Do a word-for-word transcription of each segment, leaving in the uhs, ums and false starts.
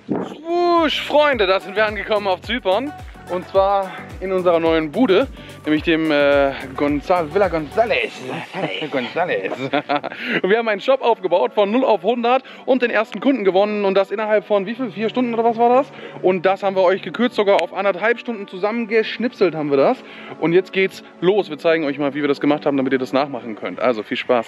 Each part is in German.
Swoosh, Freunde, da sind wir angekommen auf Zypern. Und zwar in unserer neuen Bude, nämlich dem äh, Gonzal Villa González. González. Und wir haben einen Shop aufgebaut von null auf hundert und den ersten Kunden gewonnen. Und das innerhalb von wie viel? Vier Stunden oder was war das? Und das haben wir euch gekürzt, sogar auf anderthalb Stunden zusammengeschnipselt haben wir das. Und jetzt geht's los. Wir zeigen euch mal, wie wir das gemacht haben, damit ihr das nachmachen könnt. Also viel Spaß.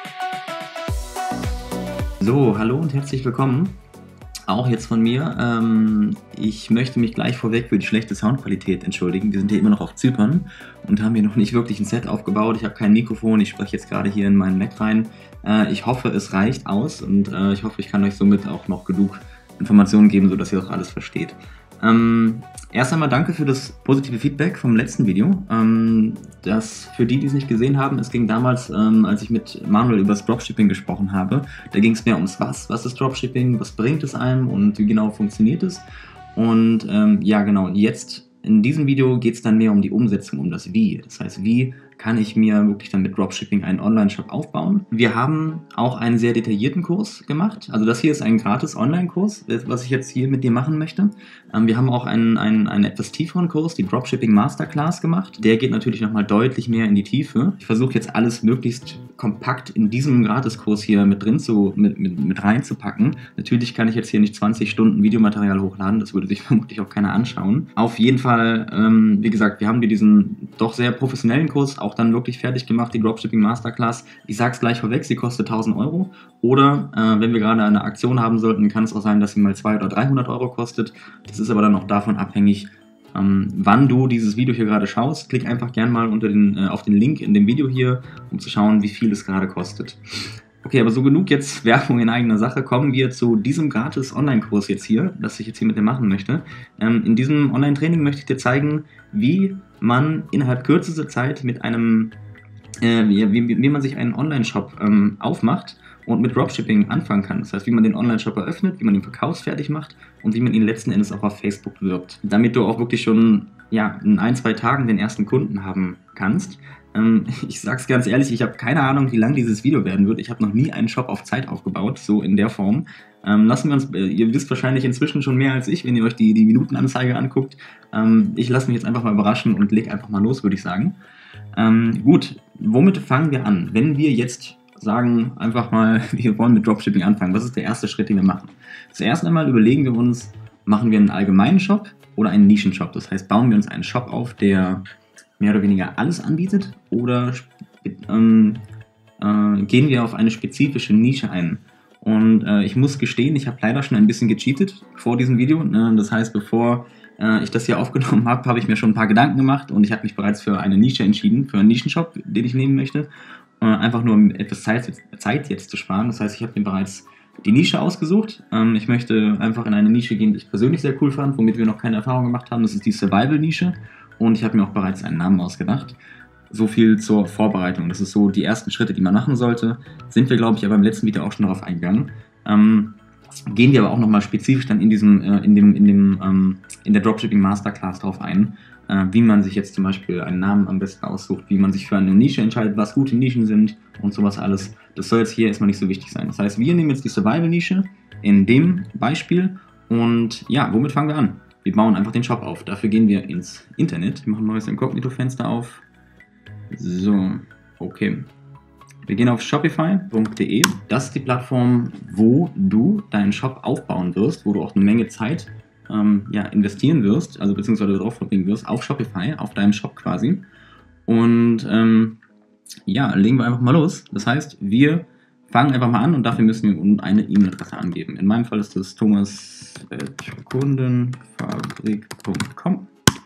So, hallo und herzlich willkommen. Auch jetzt von mir. Ähm, ich möchte mich gleich vorweg für die schlechte Soundqualität entschuldigen. Wir sind hier immer noch auf Zypern und haben hier noch nicht wirklich ein Set aufgebaut. Ich habe kein Mikrofon, ich spreche jetzt gerade hier in meinen Mac rein. Äh, ich hoffe, es reicht aus und äh, ich hoffe, ich kann euch somit auch noch genug Informationen geben, sodass ihr auch alles versteht. Ähm, erst einmal danke für das positive Feedback vom letzten Video. Ähm, das für die, die es nicht gesehen haben, es ging damals, ähm, als ich mit Manuel über das Dropshipping gesprochen habe. Da ging es mehr ums Was. Was ist Dropshipping? Was bringt es einem? Und wie genau funktioniert es? Und ähm, ja, genau. Jetzt in diesem Video geht es dann mehr um die Umsetzung, um das Wie. Das heißt, wie kann ich mir wirklich dann mit Dropshipping einen Online-Shop aufbauen. Wir haben auch einen sehr detaillierten Kurs gemacht. Also das hier ist ein gratis Online-Kurs, was ich jetzt hier mit dir machen möchte. Ähm, wir haben auch einen, einen, einen etwas tieferen Kurs, die Dropshipping Masterclass gemacht. Der geht natürlich nochmal deutlich mehr in die Tiefe. Ich versuche jetzt alles möglichst kompakt in diesem Gratiskurs hier mit drin zu, mit, mit, mit reinzupacken. Natürlich kann ich jetzt hier nicht zwanzig Stunden Videomaterial hochladen, das würde sich vermutlich auch keiner anschauen. Auf jeden Fall, ähm, wie gesagt, wir haben dir diesen doch sehr professionellen Kurs auch dann wirklich fertig gemacht, die Dropshipping Masterclass. Ich sage es gleich vorweg, sie kostet tausend Euro. Oder äh, wenn wir gerade eine Aktion haben sollten, kann es auch sein, dass sie mal zweihundert oder dreihundert Euro kostet. Das ist aber dann auch davon abhängig, ähm, wann du dieses Video hier gerade schaust. Klick einfach gerne mal unter den, äh, auf den Link in dem Video hier, um zu schauen, wie viel es gerade kostet. Okay, aber so genug jetzt Werbung in eigener Sache. Kommen wir zu diesem gratis Online-Kurs jetzt hier, das ich jetzt hier mit dir machen möchte. Ähm, in diesem Online-Training möchte ich dir zeigen, wie man innerhalb kürzester Zeit mit einem, äh, wie, wie, wie man sich einen Online-Shop ähm, aufmacht und mit Dropshipping anfangen kann. Das heißt, wie man den Online-Shop eröffnet, wie man den verkaufsfertig macht und wie man ihn letzten Endes auch auf Facebook wirbt. Damit du auch wirklich schon ja, in ein, zwei Tagen den ersten Kunden haben kannst. Ähm, ich sag's ganz ehrlich, ich habe keine Ahnung, wie lang dieses Video werden wird. Ich habe noch nie einen Shop auf Zeit aufgebaut, so in der Form. Ähm, lassen wir uns, äh, ihr wisst wahrscheinlich inzwischen schon mehr als ich, wenn ihr euch die, die Minutenanzeige anguckt. Ähm, ich lasse mich jetzt einfach mal überraschen und leg einfach mal los, würde ich sagen. Ähm, gut, womit fangen wir an? Wenn wir jetzt sagen, einfach mal, wir wollen mit Dropshipping anfangen, was ist der erste Schritt, den wir machen? Zuerst einmal überlegen wir uns, machen wir einen allgemeinen Shop oder einen Nischenshop? Das heißt, bauen wir uns einen Shop auf, der mehr oder weniger alles anbietet, oder ähm, äh, gehen wir auf eine spezifische Nische ein? Und äh, ich muss gestehen, ich habe leider schon ein bisschen gecheatet vor diesem Video. Ne? Das heißt, bevor äh, ich das hier aufgenommen habe, habe ich mir schon ein paar Gedanken gemacht und ich habe mich bereits für eine Nische entschieden, für einen Nischenshop, den ich nehmen möchte. Äh, einfach nur um etwas Zeit, Zeit jetzt zu sparen. Das heißt, ich habe mir bereits die Nische ausgesucht. Ähm, ich möchte einfach in eine Nische gehen, die ich persönlich sehr cool fand, womit wir noch keine Erfahrung gemacht haben. Das ist die Survival-Nische. Und ich habe mir auch bereits einen Namen ausgedacht. So viel zur Vorbereitung. Das ist so die ersten Schritte, die man machen sollte. Sind wir, glaube ich, aber im letzten Video auch schon darauf eingegangen. Ähm, gehen wir aber auch nochmal spezifisch dann in diesem, äh, in dem, in dem, ähm, in der Dropshipping Masterclass drauf ein, äh, wie man sich jetzt zum Beispiel einen Namen am besten aussucht, wie man sich für eine Nische entscheidet, was gute Nischen sind und sowas alles. Das soll jetzt hier erstmal nicht so wichtig sein. Das heißt, wir nehmen jetzt die Survival-Nische in dem Beispiel und ja, womit fangen wir an? Wir bauen einfach den Shop auf. Dafür gehen wir ins Internet. Wir machen ein neues Inkognito-Fenster auf. So, okay. Wir gehen auf shopify punkt de. Das ist die Plattform, wo du deinen Shop aufbauen wirst, wo du auch eine Menge Zeit ähm, ja, investieren wirst, also beziehungsweise drauf verbringen wirst, auf Shopify, auf deinem Shop quasi. Und ähm, ja, legen wir einfach mal los. Das heißt, wir fangen einfach mal an und dafür müssen wir eine E-Mail-Adresse angeben. In meinem Fall ist das thomas at kundenfabrik punkt com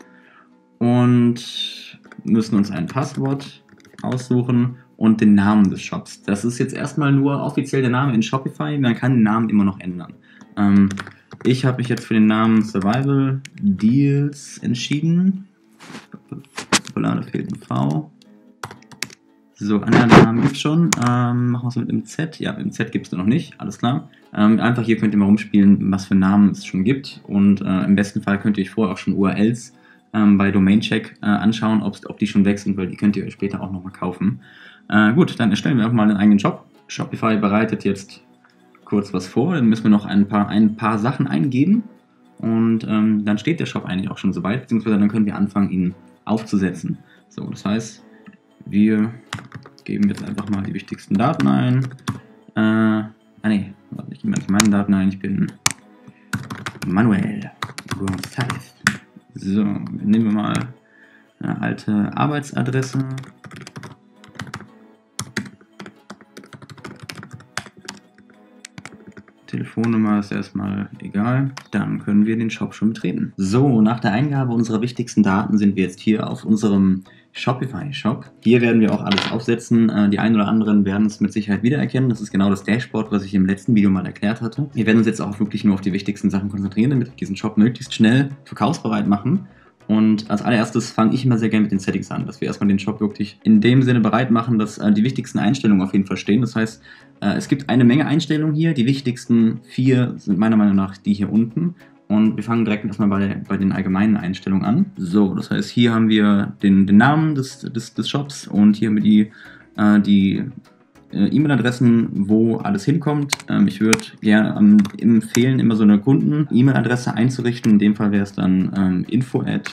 und müssen uns ein Passwort aussuchen und den Namen des Shops. Das ist jetzt erstmal nur offiziell der Name in Shopify, man kann den Namen immer noch ändern. Ähm, ich habe mich jetzt für den Namen Survival Deals entschieden. Da fehlt ein V. So, an der Namen gibt es schon. Ähm, machen wir es mit dem Z. Ja, im Z gibt es noch nicht, alles klar. Ähm, einfach hier könnt ihr mal rumspielen, was für Namen es schon gibt. Und äh, im besten Fall könnt ihr euch vorher auch schon U R Ls ähm, bei Domaincheck äh, anschauen, ob die schon weg sind, weil die könnt ihr euch später auch nochmal kaufen. Äh, gut, dann erstellen wir einfach mal einen eigenen Shop. Shopify bereitet jetzt kurz was vor, dann müssen wir noch ein paar, ein paar Sachen eingeben und ähm, dann steht der Shop eigentlich auch schon soweit, beziehungsweise dann können wir anfangen, ihn aufzusetzen. So, das heißt, wir geben jetzt einfach mal die wichtigsten Daten ein. Äh, ah ne, ich gebe jetzt meine Daten ein, ich bin Manuel González. So, nehmen wir mal eine alte Arbeitsadresse. Telefonnummer ist erstmal egal. Dann können wir den Shop schon betreten. So, nach der Eingabe unserer wichtigsten Daten sind wir jetzt hier auf unserem Shopify-Shop. Hier werden wir auch alles aufsetzen. Die einen oder anderen werden es mit Sicherheit wiedererkennen. Das ist genau das Dashboard, was ich im letzten Video mal erklärt hatte. Wir werden uns jetzt auch wirklich nur auf die wichtigsten Sachen konzentrieren, damit wir diesen Shop möglichst schnell verkaufsbereit machen. Und als allererstes fange ich immer sehr gerne mit den Settings an, dass wir erstmal den Shop wirklich in dem Sinne bereit machen, dass äh, die wichtigsten Einstellungen auf jeden Fall stehen. Das heißt, äh, es gibt eine Menge Einstellungen hier. Die wichtigsten vier sind meiner Meinung nach die hier unten. Und wir fangen direkt erstmal bei, bei den allgemeinen Einstellungen an. So, das heißt, hier haben wir den, den Namen des, des, des Shops und hier haben wir die, äh, die E-Mail-Adressen, wo alles hinkommt. Ähm, ich würde gerne ähm, empfehlen, immer so eine Kunden-E-Mail-Adresse einzurichten. In dem Fall wäre es dann ähm, info at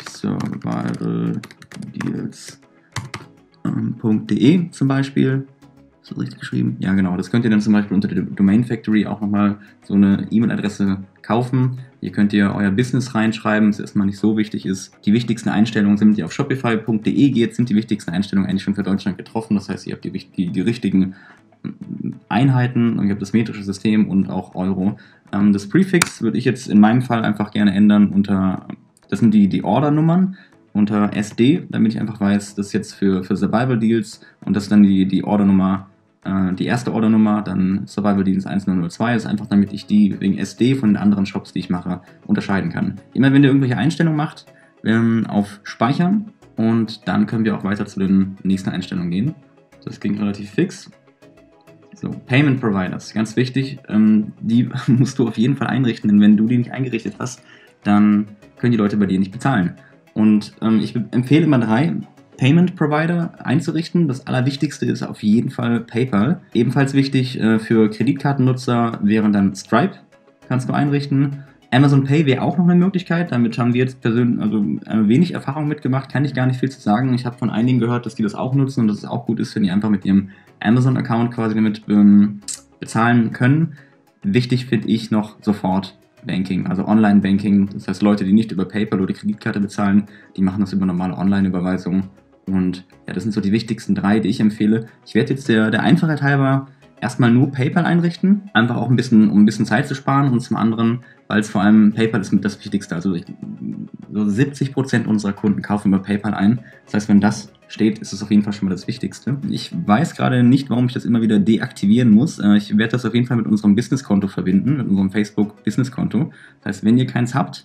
survivaldeals punkt de zum Beispiel. Ist das richtig geschrieben? Ja, genau. Das könnt ihr dann zum Beispiel unter der Domain Factory auch nochmal so eine E-Mail-Adresse kaufen. Hier könnt ihr euer Business reinschreiben, das erstmal nicht so wichtig ist. Die wichtigsten Einstellungen sind, wenn ihr auf shopify punkt de geht, sind die wichtigsten Einstellungen eigentlich schon für Deutschland getroffen. Das heißt, ihr habt die, die, die richtigen Einheiten und ihr habt das metrische System und auch Euro. Ähm, das Prefix würde ich jetzt in meinem Fall einfach gerne ändern unter, das sind die, die Ordernummern, unter S D, damit ich einfach weiß, das ist jetzt für, für Survival Deals und das ist dann die, die Ordernummer, äh, die erste Ordernummer, dann Survival Deals eins null null zwei, das ist einfach, damit ich die wegen S D von den anderen Shops, die ich mache, unterscheiden kann. Immer wenn ihr irgendwelche Einstellungen macht, ähm, auf Speichern und dann können wir auch weiter zu den nächsten Einstellungen gehen. Das ging relativ fix. So, Payment Providers, ganz wichtig, ähm, die musst du auf jeden Fall einrichten, denn wenn du die nicht eingerichtet hast, dann können die Leute bei dir nicht bezahlen. Und ähm, ich empfehle immer drei Payment Provider einzurichten. Das allerwichtigste ist auf jeden Fall PayPal. Ebenfalls wichtig äh, für Kreditkartennutzer wären dann Stripe, kannst du einrichten. Amazon Pay wäre auch noch eine Möglichkeit. Damit haben wir jetzt persönlich also äh, wenig Erfahrung mitgemacht, kann ich gar nicht viel zu sagen. Ich habe von einigen gehört, dass die das auch nutzen und dass es auch gut ist, wenn die einfach mit ihrem Amazon-Account quasi damit ähm, bezahlen können. Wichtig finde ich noch sofort Banking, also Online-Banking. Das heißt, Leute, die nicht über PayPal oder Kreditkarte bezahlen, die machen das über normale Online-Überweisungen. Und ja, das sind so die wichtigsten drei, die ich empfehle. Ich werde jetzt der, der Einfachheit halber erstmal nur PayPal einrichten, einfach auch ein bisschen, um ein bisschen Zeit zu sparen und zum anderen, weil es vor allem PayPal ist mit das Wichtigste. Also ich, so siebzig Prozent unserer Kunden kaufen über PayPal ein. Das heißt, wenn das steht, ist es auf jeden Fall schon mal das Wichtigste. Ich weiß gerade nicht, warum ich das immer wieder deaktivieren muss. Ich werde das auf jeden Fall mit unserem Business-Konto verbinden, mit unserem Facebook-Business-Konto. Das heißt, wenn ihr keins habt,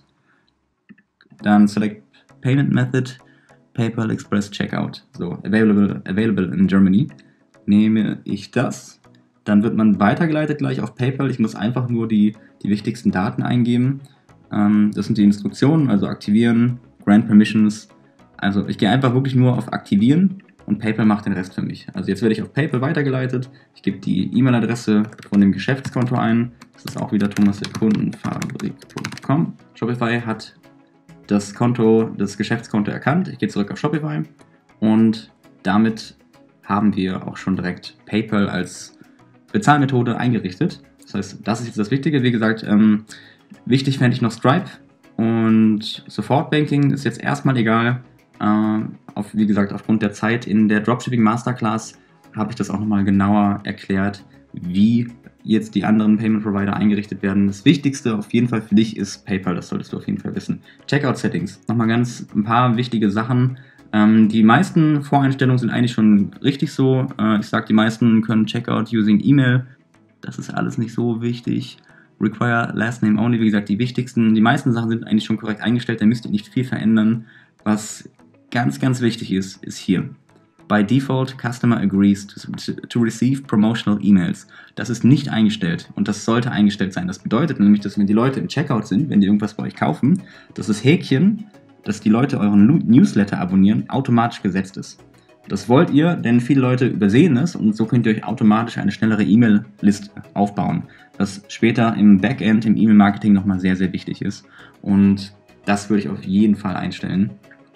dann select Payment Method, PayPal Express Checkout. So, available, available in Germany. Nehme ich das, dann wird man weitergeleitet gleich auf PayPal. Ich muss einfach nur die, die wichtigsten Daten eingeben. Ähm, das sind die Instruktionen, also aktivieren, Grant Permissions. Also ich gehe einfach wirklich nur auf Aktivieren und PayPal macht den Rest für mich. Also jetzt werde ich auf PayPal weitergeleitet. Ich gebe die E-Mail-Adresse von dem Geschäftskonto ein. Das ist auch wieder thomas at kundenfabrik punkt com. Shopify hat das Konto, das Geschäftskonto erkannt. Ich gehe zurück auf Shopify und damit haben wir auch schon direkt PayPal als Bezahlmethode eingerichtet. Das heißt, das ist jetzt das Wichtige. Wie gesagt, ähm, wichtig fände ich noch Stripe und Sofortbanking ist jetzt erstmal egal. Äh, auf, wie gesagt, aufgrund der Zeit in der Dropshipping Masterclass habe ich das auch nochmal genauer erklärt, wie jetzt die anderen Payment Provider eingerichtet werden. Das Wichtigste auf jeden Fall für dich ist PayPal, das solltest du auf jeden Fall wissen. Checkout Settings, nochmal ganz ein paar wichtige Sachen. Ähm, die meisten Voreinstellungen sind eigentlich schon richtig so. Äh, ich sage, die meisten können Checkout using E-Mail. Das ist alles nicht so wichtig. Require Last Name Only, wie gesagt, die wichtigsten. Die meisten Sachen sind eigentlich schon korrekt eingestellt, da müsst ihr nicht viel verändern. Was ganz, ganz wichtig ist, ist hier. By default, customer agrees to, to receive promotional emails. Das ist nicht eingestellt und das sollte eingestellt sein. Das bedeutet nämlich, dass wenn die Leute im Checkout sind, wenn die irgendwas bei euch kaufen, dass das Häkchen, dass die Leute euren Newsletter abonnieren, automatisch gesetzt ist. Das wollt ihr, denn viele Leute übersehen es und so könnt ihr euch automatisch eine schnellere E-Mail-Liste aufbauen. was später im Backend, im E-Mail-Marketing nochmal sehr, sehr wichtig ist. Und das würde ich auf jeden Fall einstellen.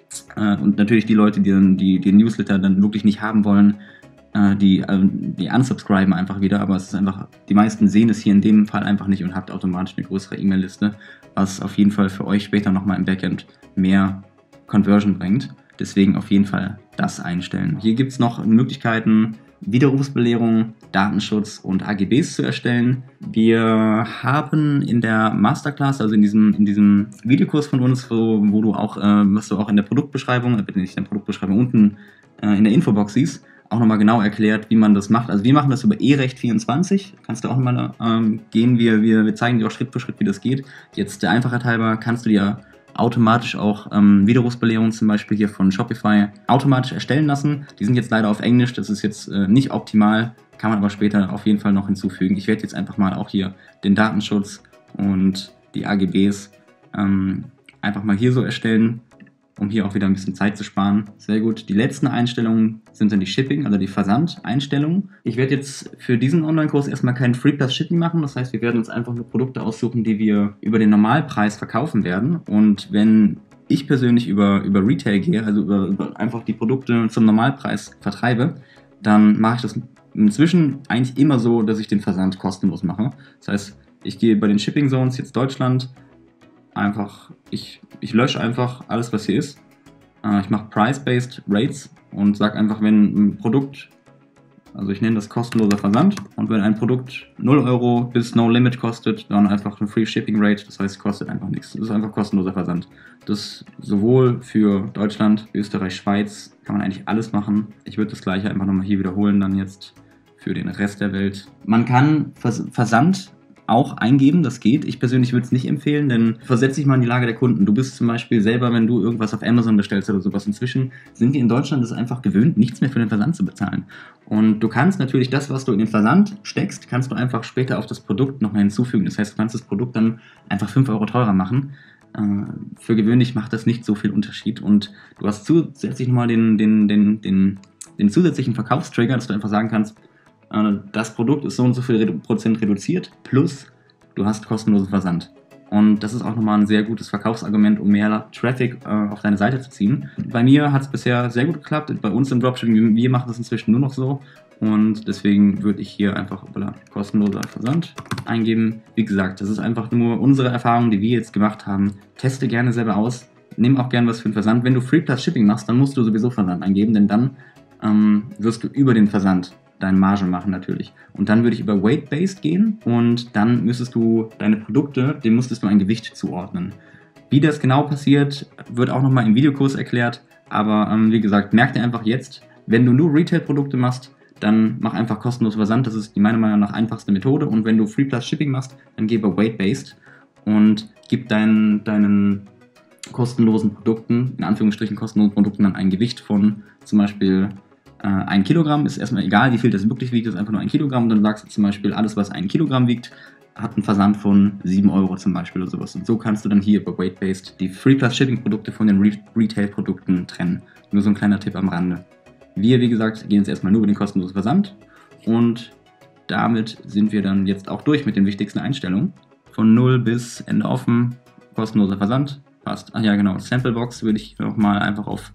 Und natürlich die Leute, die dann die, die Newsletter dann wirklich nicht haben wollen, die, die unsubscriben einfach wieder, aber es ist einfach, die meisten sehen es hier in dem Fall einfach nicht und habt automatisch eine größere E-Mail-Liste, was auf jeden Fall für euch später nochmal im Backend mehr Conversion bringt. Deswegen auf jeden Fall das einstellen. Hier gibt es noch Möglichkeiten, Widerrufsbelehrung, Datenschutz und A G Bs zu erstellen. Wir haben in der Masterclass, also in diesem, in diesem Videokurs von uns, wo, wo du auch, äh, was du auch in der Produktbeschreibung, äh, nicht in der Produktbeschreibung, unten äh, in der Infobox siehst, auch nochmal genau erklärt, wie man das macht. Also wir machen das über eRecht vierundzwanzig. Kannst du auch nochmal ähm, gehen. Wir, wir, wir zeigen dir auch Schritt für Schritt, wie das geht. Jetzt der Einfachheit halber kannst du dir automatisch auch ähm, Widerrufsbelehrungen zum Beispiel hier von Shopify automatisch erstellen lassen. Die sind jetzt leider auf Englisch, das ist jetzt äh, nicht optimal, kann man aber später auf jeden Fall noch hinzufügen. Ich werde jetzt einfach mal auch hier den Datenschutz und die A G Bs ähm, einfach mal hier so erstellen, um hier auch wieder ein bisschen Zeit zu sparen. Sehr gut. Die letzten Einstellungen sind dann die Shipping, also die Versandeinstellungen. Ich werde jetzt für diesen Online-Kurs erstmal keinen Free Plus Shipping machen. Das heißt, wir werden uns einfach nur Produkte aussuchen, die wir über den Normalpreis verkaufen werden. Und wenn ich persönlich über, über Retail gehe, also über, über einfach die Produkte zum Normalpreis vertreibe, dann mache ich das inzwischen eigentlich immer so, dass ich den Versand kostenlos mache. Das heißt, ich gehe bei den Shipping Zones, jetzt Deutschland, einfach, ich, ich lösche einfach alles, was hier ist. Äh, ich mache Price-Based Rates und sage einfach, wenn ein Produkt, also ich nenne das kostenloser Versand, und wenn ein Produkt null Euro bis No Limit kostet, dann einfach eine Free Shipping Rate, das heißt, es kostet einfach nichts. Das ist einfach kostenloser Versand. Das sowohl für Deutschland, Österreich, Schweiz, kann man eigentlich alles machen. Ich würde das gleiche einfach nochmal hier wiederholen, dann jetzt für den Rest der Welt. Man kann Vers Versand auch eingeben, das geht. Ich persönlich würde es nicht empfehlen, denn versetz dich mal in die Lage der Kunden. Du bist zum Beispiel selber, wenn du irgendwas auf Amazon bestellst oder sowas, inzwischen sind die in Deutschland es einfach gewöhnt, nichts mehr für den Versand zu bezahlen. Und du kannst natürlich das, was du in den Versand steckst, kannst du einfach später auf das Produkt nochmal hinzufügen. Das heißt, du kannst das Produkt dann einfach fünf Euro teurer machen. Für gewöhnlich macht das nicht so viel Unterschied und du hast zusätzlich nochmal den, den, den, den, den zusätzlichen Verkaufstrigger, dass du einfach sagen kannst, das Produkt ist so und so viel Prozent reduziert, plus du hast kostenlosen Versand. Und das ist auch nochmal ein sehr gutes Verkaufsargument, um mehr Traffic äh, auf deine Seite zu ziehen. Bei mir hat es bisher sehr gut geklappt. Bei uns im Dropshipping, wir machen das inzwischen nur noch so. Und deswegen würde ich hier einfach voilà, kostenloser Versand eingeben. Wie gesagt, das ist einfach nur unsere Erfahrung, die wir jetzt gemacht haben. Teste gerne selber aus. Nimm auch gerne was für den Versand. Wenn du Free Plus Shipping machst, dann musst du sowieso Versand eingeben, denn dann ähm, wirst du über den Versand deine Marge machen natürlich. Und dann würde ich über Weight-Based gehen und dann müsstest du deine Produkte, dem musstest du ein Gewicht zuordnen. Wie das genau passiert, wird auch nochmal im Videokurs erklärt, aber ähm, wie gesagt, merk dir einfach jetzt, wenn du nur Retail-Produkte machst, dann mach einfach kostenlos Versand, das ist die meiner Meinung nach einfachste Methode, und wenn du Free Plus Shipping machst, dann geh über Weight-Based und gib deinen, deinen kostenlosen Produkten, in Anführungsstrichen kostenlosen Produkten, dann ein Gewicht von zum Beispiel ein Kilogramm, ist erstmal egal, wie viel das wirklich wiegt, das ist einfach nur ein Kilogramm. Und dann sagst du zum Beispiel, alles, was ein Kilogramm wiegt, hat einen Versand von sieben Euro zum Beispiel oder sowas. Und so kannst du dann hier über Weight-Based die Free Plus Shipping Produkte von den Re Retail-Produkten trennen. Nur so ein kleiner Tipp am Rande. Wir, wie gesagt, gehen jetzt erstmal nur über den kostenlosen Versand. Und damit sind wir dann jetzt auch durch mit den wichtigsten Einstellungen. Von null bis Ende offen, kostenloser Versand, passt. Ach ja, genau, Samplebox würde ich nochmal einfach auf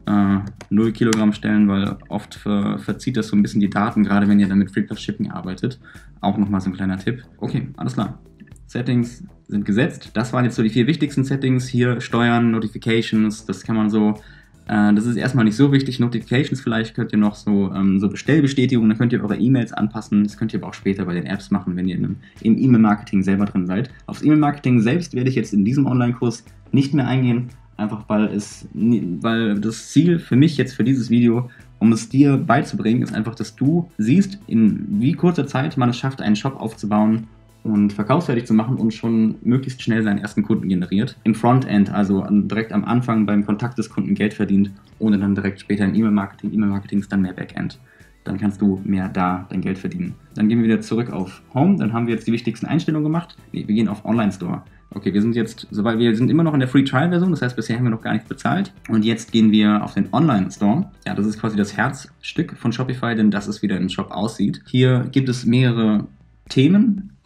null Kilogramm stellen, weil oft ver verzieht das so ein bisschen die Daten, gerade wenn ihr dann mit Free Plus Shipping arbeitet. Auch nochmal so ein kleiner Tipp. Okay, alles klar. Settings sind gesetzt. Das waren jetzt so die vier wichtigsten Settings. Hier Steuern, Notifications, das kann man so, äh, das ist erstmal nicht so wichtig. Notifications vielleicht könnt ihr noch so, ähm, so Bestellbestätigungen, dann könnt ihr eure E-Mails anpassen. Das könnt ihr aber auch später bei den Apps machen, wenn ihr in einem, im E-Mail-Marketing selber drin seid. Aufs E-Mail-Marketing selbst werde ich jetzt in diesem Online-Kurs nicht mehr eingehen. Einfach weil es, weil das Ziel für mich jetzt für dieses Video, um es dir beizubringen, ist einfach, dass du siehst, in wie kurzer Zeit man es schafft, einen Shop aufzubauen und verkaufsfertig zu machen und schon möglichst schnell seinen ersten Kunden generiert. Im Frontend, also direkt am Anfang beim Kontakt des Kunden Geld verdient, ohne dann direkt später im E-Mail-Marketing. E-Mail-Marketing ist dann mehr Backend. Dann kannst du mehr da dein Geld verdienen. Dann gehen wir wieder zurück auf Home, dann haben wir jetzt die wichtigsten Einstellungen gemacht. Nee, wir gehen auf Online Store. Okay, wir sind jetzt, sobald wir sind immer noch in der Free Trial Version, das heißt, bisher haben wir noch gar nichts bezahlt. Und jetzt gehen wir auf den Online Store. Ja, das ist quasi das Herzstück von Shopify, denn das ist, wie der Shop aussieht. Hier gibt es mehrere Themen,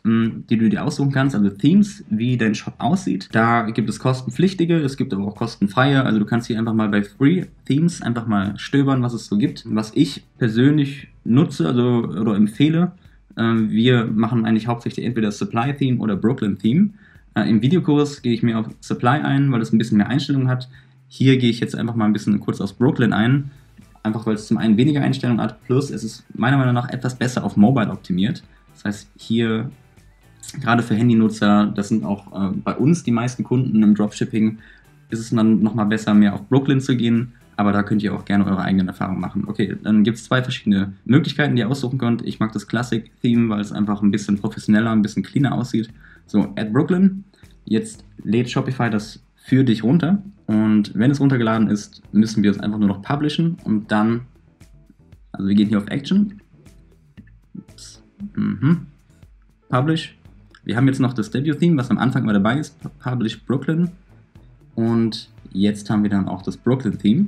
die du dir aussuchen kannst, also Themes, wie dein Shop aussieht. Da gibt es kostenpflichtige, es gibt aber auch kostenfreie, also du kannst hier einfach mal bei Free Themes einfach mal stöbern, was es so gibt. Was ich persönlich nutze, also oder empfehle, äh, wir machen eigentlich hauptsächlich entweder Supply Theme oder Brooklyn Theme. Äh, Im Videokurs gehe ich mehr auf Supply ein, weil es ein bisschen mehr Einstellungen hat. Hier gehe ich jetzt einfach mal ein bisschen kurz auf Brooklyn ein, einfach weil es zum einen weniger Einstellungen hat, plus es ist meiner Meinung nach etwas besser auf Mobile optimiert. Das heißt, hier gerade für Handynutzer, das sind auch äh, bei uns die meisten Kunden im Dropshipping, ist es dann nochmal besser, mehr auf Brooklyn zu gehen, aber da könnt ihr auch gerne eure eigenen Erfahrungen machen. Okay, dann gibt es zwei verschiedene Möglichkeiten, die ihr aussuchen könnt. Ich mag das Classic Theme, weil es einfach ein bisschen professioneller, ein bisschen cleaner aussieht. So, add Brooklyn. Jetzt lädt Shopify das für dich runter und wenn es runtergeladen ist, müssen wir es einfach nur noch publishen und dann, also wir gehen hier auf Action. Ups. Mhm. Publish. Wir haben jetzt noch das Debut-Theme, was am Anfang mal dabei ist, Publish Brooklyn. Und jetzt haben wir dann auch das Brooklyn-Theme.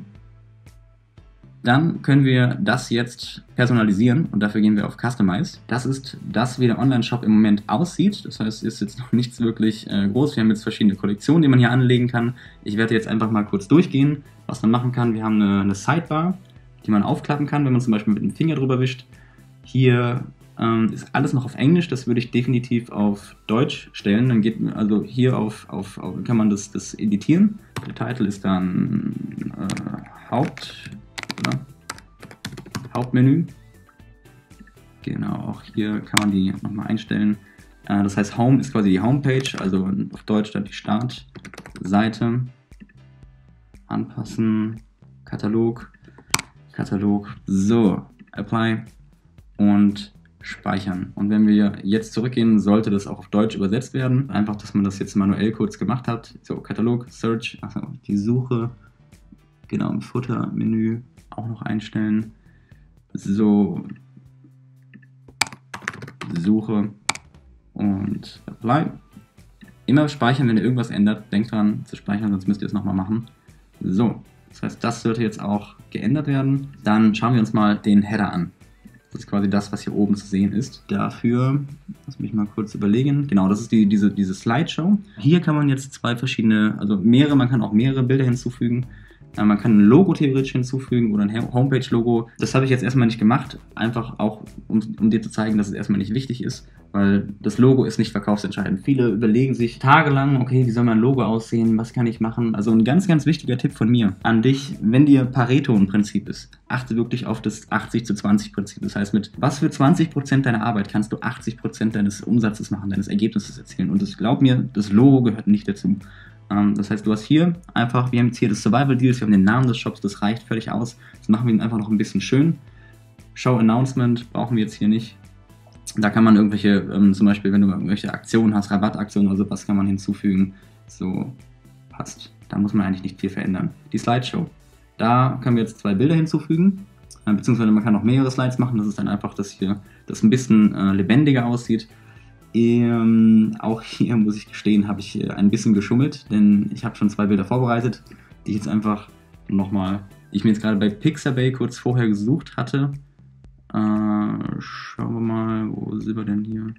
Dann können wir das jetzt personalisieren und dafür gehen wir auf Customize. Das ist das, wie der Online-Shop im Moment aussieht. Das heißt, es ist jetzt noch nichts wirklich äh, groß. Wir haben jetzt verschiedene Kollektionen, die man hier anlegen kann. Ich werde jetzt einfach mal kurz durchgehen, was man machen kann. Wir haben eine, eine Sidebar, die man aufklappen kann, wenn man zum Beispiel mit dem Finger drüber wischt. Hier ähm, ist alles noch auf Englisch, das würde ich definitiv auf Deutsch stellen. Dann geht also hier auf, auf, auf kann man das, das editieren. Der Titel ist dann äh, Haupt, oder? Hauptmenü. Genau, auch hier kann man die nochmal einstellen. Äh, das heißt, Home ist quasi die Homepage, also auf Deutsch dann die Startseite. Anpassen, Katalog, Katalog. So, Apply und speichern. Und wenn wir jetzt zurückgehen, sollte das auch auf Deutsch übersetzt werden. Einfach, dass man das jetzt manuell kurz gemacht hat. So, Katalog, Search, also die Suche, genau im Futtermenü auch noch einstellen. So, Suche und Apply. Immer speichern, wenn ihr irgendwas ändert. Denkt dran zu speichern, sonst müsst ihr es nochmal machen. So, das heißt, das sollte jetzt auch geändert werden. Dann schauen wir uns mal den Header an. Das ist quasi das, was hier oben zu sehen ist. Dafür, lass mich mal kurz überlegen. Genau, das ist die, diese, diese Slideshow. Hier kann man jetzt zwei verschiedene, also mehrere, man kann auch mehrere Bilder hinzufügen. Man kann ein Logo theoretisch hinzufügen oder ein Homepage-Logo. Das habe ich jetzt erstmal nicht gemacht, einfach auch, um, um dir zu zeigen, dass es erstmal nicht wichtig ist, weil das Logo ist nicht verkaufsentscheidend. Viele überlegen sich tagelang, okay, wie soll mein Logo aussehen, was kann ich machen? Also ein ganz, ganz wichtiger Tipp von mir an dich, wenn dir Pareto ein Prinzip ist, achte wirklich auf das achtzig zu zwanzig Prinzip. Das heißt, mit was für zwanzig Prozent deiner Arbeit kannst du achtzig Prozent deines Umsatzes machen, deines Ergebnisses erzielen. Und das, glaub mir, das Logo gehört nicht dazu. Das heißt, du hast hier einfach, wir haben jetzt hier das Survival Deals, wir haben den Namen des Shops, das reicht völlig aus. Das machen wir ihn einfach noch ein bisschen schön. Show Announcement brauchen wir jetzt hier nicht. Da kann man irgendwelche, ähm, zum Beispiel, wenn du irgendwelche Aktionen hast, Rabattaktionen oder sowas, kann man hinzufügen. So, passt. Da muss man eigentlich nicht viel verändern. Die Slideshow. Da können wir jetzt zwei Bilder hinzufügen, äh, beziehungsweise man kann auch mehrere Slides machen. Das ist dann einfach, dass hier das ein bisschen äh, lebendiger aussieht. Ähm, auch hier muss ich gestehen, habe ich ein bisschen geschummelt, denn ich habe schon zwei Bilder vorbereitet, die ich jetzt einfach nochmal, die ich mir jetzt gerade bei Pixabay kurz vorher gesucht hatte. Äh, schauen wir mal, wo sind wir denn hier?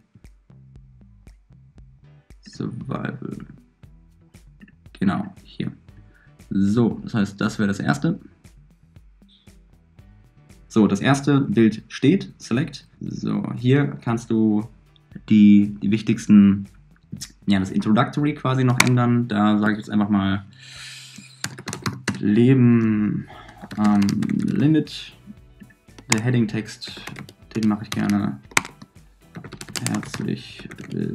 Survival. Genau, hier. So, das heißt, das wäre das erste. So, das erste Bild steht, Select. So, hier kannst du Die, die wichtigsten, ja, das Introductory quasi noch ändern. Da sage ich jetzt einfach mal Leben ähm, Limit. Der Heading-Text, den mache ich gerne herzlich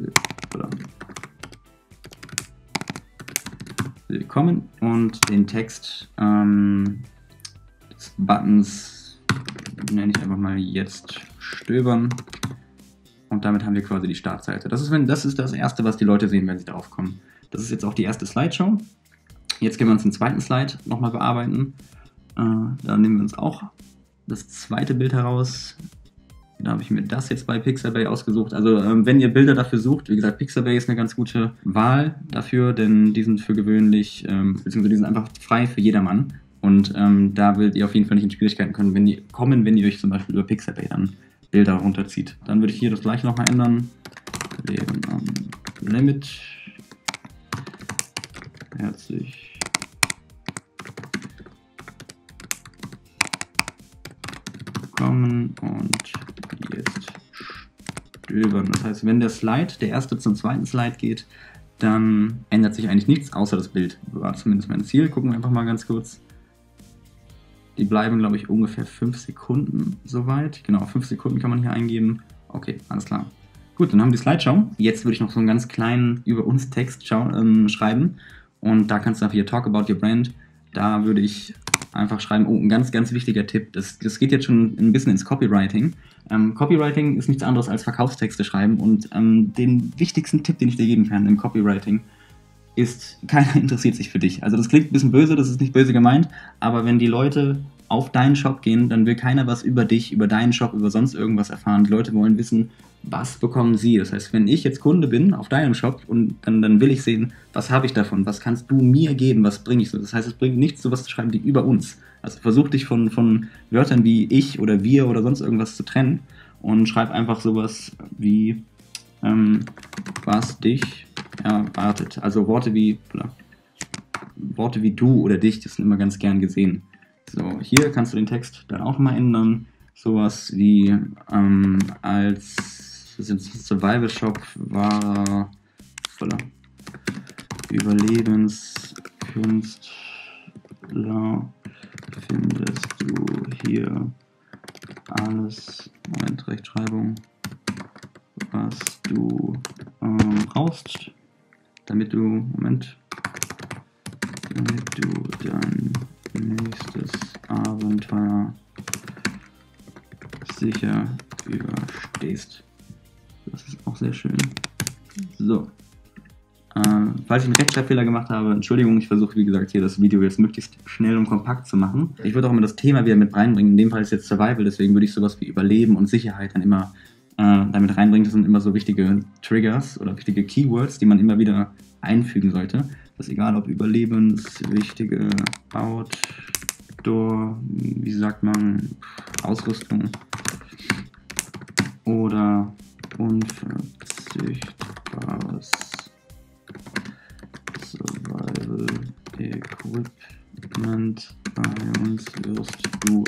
willkommen und den Text ähm, des Buttons nenne ich einfach mal jetzt stöbern. Und damit haben wir quasi die Startseite. Das ist, wenn, das ist das Erste, was die Leute sehen, wenn sie darauf kommen. Das ist jetzt auch die erste Slideshow. Jetzt können wir uns den zweiten Slide nochmal bearbeiten. Äh, da nehmen wir uns auch das zweite Bild heraus. Da habe ich mir das jetzt bei Pixabay ausgesucht. Also ähm, wenn ihr Bilder dafür sucht, wie gesagt, Pixabay ist eine ganz gute Wahl dafür, denn die sind für gewöhnlich, ähm, beziehungsweise die sind einfach frei für jedermann. Und ähm, da werdet ihr auf jeden Fall nicht in Schwierigkeiten können, wenn die kommen, wenn ihr euch zum Beispiel über Pixabay dann Bilder runterzieht. Dann würde ich hier das gleiche nochmal ändern. Leben am Limit. Herzlich willkommen und jetzt stöbern. Das heißt, wenn der Slide, der erste zum zweiten Slide geht, dann ändert sich eigentlich nichts, außer das Bild. War zumindest mein Ziel. Gucken wir einfach mal ganz kurz. Die bleiben, glaube ich, ungefähr fünf Sekunden soweit. Genau, fünf Sekunden kann man hier eingeben. Okay, alles klar. Gut, dann haben wir die Slideshow. Jetzt würde ich noch so einen ganz kleinen über uns Text ähm, schreiben. Und da kannst du einfach hier Talk about your brand. Da würde ich einfach schreiben, oh, ein ganz, ganz wichtiger Tipp. Das, das geht jetzt schon ein bisschen ins Copywriting. Ähm, Copywriting ist nichts anderes als Verkaufstexte schreiben. Und ähm, den wichtigsten Tipp, den ich dir geben kann im Copywriting, ist, keiner interessiert sich für dich. Also das klingt ein bisschen böse, das ist nicht böse gemeint, aber wenn die Leute auf deinen Shop gehen, dann will keiner was über dich, über deinen Shop, über sonst irgendwas erfahren. Die Leute wollen wissen, was bekommen sie. Das heißt, wenn ich jetzt Kunde bin auf deinem Shop und dann, dann will ich sehen, was habe ich davon, was kannst du mir geben, was bringe ich so. Das heißt, es bringt nichts, sowas zu schreiben wie über uns. Also versuch dich von, von Wörtern wie ich oder wir oder sonst irgendwas zu trennen und schreib einfach sowas wie, ähm, was dich erwartet. Also Worte wie Worte wie du oder dich, das sind immer ganz gern gesehen. So, hier kannst du den Text dann auch mal ändern. Sowas wie ähm, als Survival Shop war voller Überlebenskünstler findest du hier alles, Moment, Rechtschreibung, was du ähm, brauchst, damit du, Moment, damit du dein nächstes Abenteuer sicher überstehst. Das ist auch sehr schön. So. Ähm, falls ich einen Rechtschreibfehler gemacht habe, Entschuldigung, ich versuche, wie gesagt, hier das Video jetzt möglichst schnell und kompakt zu machen. Ich würde auch immer das Thema wieder mit reinbringen. In dem Fall ist jetzt Survival, deswegen würde ich sowas wie Überleben und Sicherheit dann immer äh, damit reinbringen. Das sind immer so wichtige Triggers oder wichtige Keywords, die man immer wieder einfügen sollte. Das ist egal, ob überlebenswichtige Outdoor, wie sagt man, Ausrüstung oder unverzichtbares Survival Equipment. Bei uns wirst du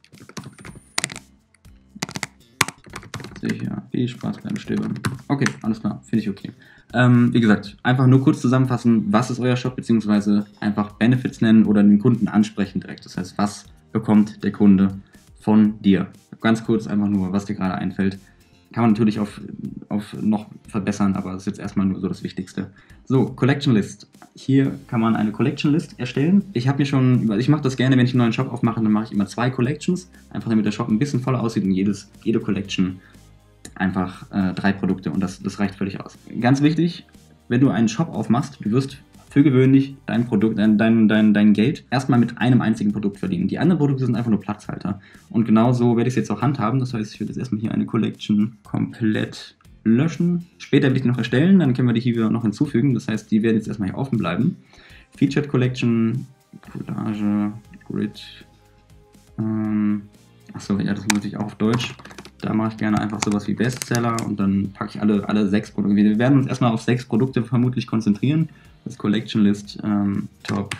sicher viel Spaß beim Stöbern. Okay, alles klar, finde ich okay. Ähm, wie gesagt, einfach nur kurz zusammenfassen, was ist euer Shop, beziehungsweise einfach Benefits nennen oder den Kunden ansprechen direkt. Das heißt, was bekommt der Kunde von dir? Ganz kurz einfach nur, was dir gerade einfällt. Kann man natürlich auf, auf noch verbessern, aber das ist jetzt erstmal nur so das Wichtigste. So, Collection List. Hier kann man eine Collection List erstellen. Ich habe mir schon, ich mache das gerne, wenn ich einen neuen Shop aufmache, dann mache ich immer zwei Collections, einfach damit der Shop ein bisschen voller aussieht und jedes, jede Collection einfach äh, drei Produkte und das, das reicht völlig aus. Ganz wichtig, wenn du einen Shop aufmachst, du wirst für gewöhnlich dein Produkt, dein, dein, dein, dein Geld erstmal mit einem einzigen Produkt verdienen. Die anderen Produkte sind einfach nur Platzhalter. Und genau so werde ich es jetzt auch handhaben. Das heißt, ich werde jetzt erstmal hier eine Collection komplett löschen. Später werde ich die noch erstellen, dann können wir die hier noch hinzufügen. Das heißt, die werden jetzt erstmal hier offen bleiben. Featured Collection, Collage, Grid. Ähm, achso, ja, das muss natürlich auch auf Deutsch. Da mache ich gerne einfach sowas wie Bestseller und dann packe ich alle, alle sechs Produkte. Wir werden uns erstmal auf sechs Produkte vermutlich konzentrieren. Das Collection List, ähm, Top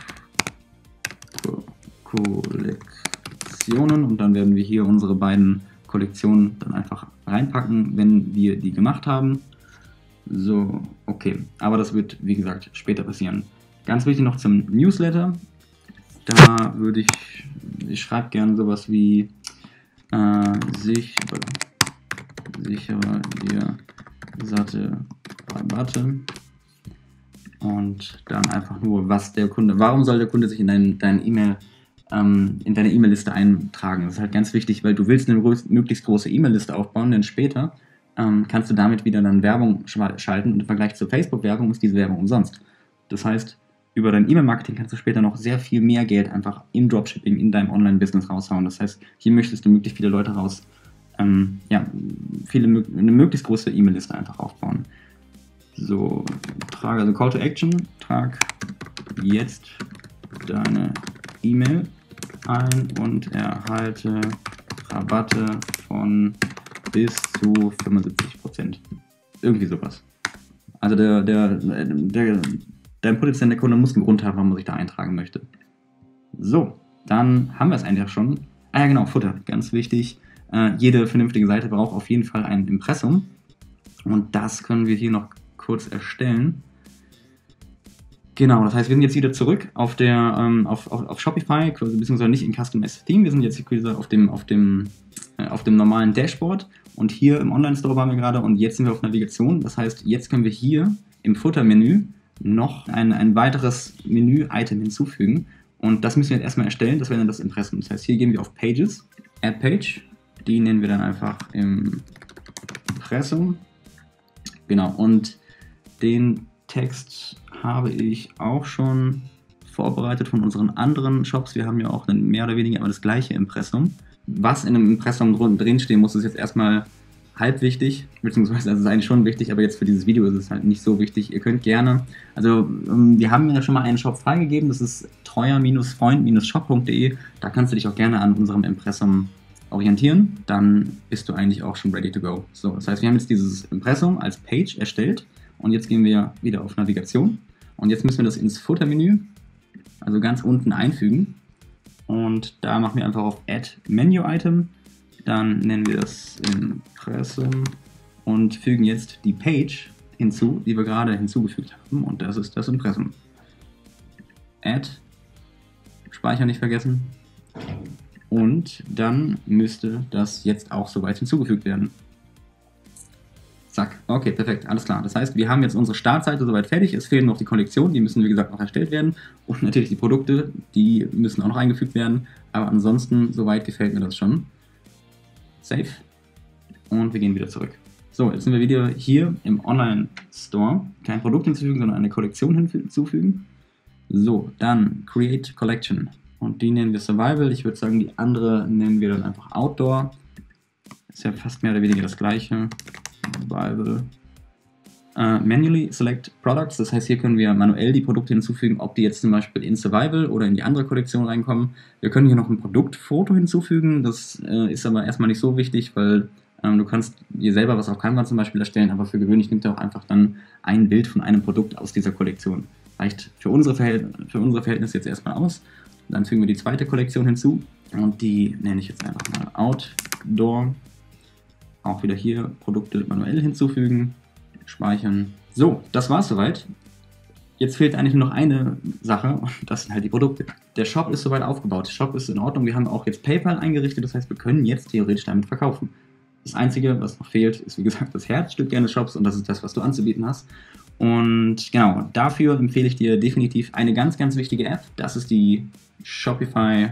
Kollektionen und dann werden wir hier unsere beiden Kollektionen dann einfach reinpacken, wenn wir die gemacht haben. So, okay. Aber das wird, wie gesagt, später passieren. Ganz wichtig noch zum Newsletter. Da würde ich, ich schreibe gerne sowas wie äh, sich, sichere dir satte Rabatte. Und dann einfach nur, was der Kunde, warum soll der Kunde sich in dein, dein E-Mail, ähm, in deine E-Mail-Liste eintragen? Das ist halt ganz wichtig, weil du willst eine größ, möglichst große E-Mail-Liste aufbauen, denn später ähm, kannst du damit wieder dann Werbung schalten und im Vergleich zur Facebook-Werbung ist diese Werbung umsonst. Das heißt, über dein E-Mail-Marketing kannst du später noch sehr viel mehr Geld einfach im Dropshipping, in deinem Online-Business raushauen. Das heißt, hier möchtest du möglichst viele Leute raus, ähm, ja, viele, eine möglichst große E-Mail-Liste einfach aufbauen. So, trage also Call to Action, trag jetzt deine E-Mail ein und erhalte Rabatte von bis zu fünfundsiebzig Prozent. Irgendwie sowas. Also der, der, der, dein potenzieller Kunde muss einen Grund haben, warum man sich da eintragen möchte. So, dann haben wir es eigentlich auch schon. Ah ja genau, Futter, ganz wichtig. Äh, jede vernünftige Seite braucht auf jeden Fall ein Impressum. Und das können wir hier noch kurz erstellen. Genau, das heißt, wir sind jetzt wieder zurück auf, der, ähm, auf, auf, auf Shopify, beziehungsweise nicht in Customized Theme. Wir sind jetzt hier auf dem, auf, dem, äh, auf dem normalen Dashboard. Und hier im Online-Store waren wir gerade und jetzt sind wir auf Navigation. Das heißt, jetzt können wir hier im Futtermenü noch ein, ein weiteres Menü-Item hinzufügen. Und das müssen wir jetzt erstmal erstellen. Das wäre dann das Impressum. Das heißt, hier gehen wir auf Pages, Add Page. Die nennen wir dann einfach Impressum. Genau, und den Text habe ich auch schon vorbereitet von unseren anderen Shops. Wir haben ja auch ein mehr oder weniger immer das gleiche Impressum. Was in einem Impressum drinstehen muss, ist jetzt erstmal halb wichtig, beziehungsweise also ist eigentlich schon wichtig, aber jetzt für dieses Video ist es halt nicht so wichtig. Ihr könnt gerne, also wir haben ja schon mal einen Shop freigegeben, das ist treuer Freund Shop punkt de. Da kannst du dich auch gerne an unserem Impressum orientieren, dann bist du eigentlich auch schon ready to go. So, das heißt, wir haben jetzt dieses Impressum als Page erstellt und jetzt gehen wir wieder auf Navigation und jetzt müssen wir das ins Futtermenü, also ganz unten einfügen und da machen wir einfach auf Add Menu Item, dann nennen wir das Impressum und fügen jetzt die Page hinzu, die wir gerade hinzugefügt haben und das ist das Impressum. Add, Speicher nicht vergessen. Und dann müsste das jetzt auch soweit hinzugefügt werden. Zack. Okay, perfekt. Alles klar. Das heißt, wir haben jetzt unsere Startseite soweit fertig. Es fehlen noch die Kollektionen. Die müssen, wie gesagt, noch erstellt werden. Und natürlich die Produkte. Die müssen auch noch eingefügt werden. Aber ansonsten, soweit gefällt mir das schon. Save. Und wir gehen wieder zurück. So, jetzt sind wir wieder hier im Online-Store. Kein Produkt hinzufügen, sondern eine Kollektion hinzufügen. So, dann Create Collection. Und die nennen wir Survival. Ich würde sagen, die andere nennen wir dann einfach Outdoor. Ist ja fast mehr oder weniger das gleiche. Survival. Uh, manually Select Products. Das heißt, hier können wir manuell die Produkte hinzufügen, ob die jetzt zum Beispiel in Survival oder in die andere Kollektion reinkommen. Wir können hier noch ein Produktfoto hinzufügen. Das äh, ist aber erstmal nicht so wichtig, weil ähm, du kannst dir selber was auf Canva zum Beispiel erstellen, aber für gewöhnlich nimmt er auch einfach dann ein Bild von einem Produkt aus dieser Kollektion. Reicht für unsere, Verhält für unsere Verhältnisse jetzt erstmal aus. Dann fügen wir die zweite Kollektion hinzu und die nenne ich jetzt einfach mal Outdoor. Auch wieder hier Produkte manuell hinzufügen, speichern. So, das war's soweit. Jetzt fehlt eigentlich nur noch eine Sache und das sind halt die Produkte. Der Shop ist soweit aufgebaut, der Shop ist in Ordnung. Wir haben auch jetzt PayPal eingerichtet, das heißt, wir können jetzt theoretisch damit verkaufen. Das Einzige, was noch fehlt, ist wie gesagt das Herzstück deines Shops und das ist das, was du anzubieten hast. Und genau, dafür empfehle ich dir definitiv eine ganz, ganz wichtige App. Das ist die Shopify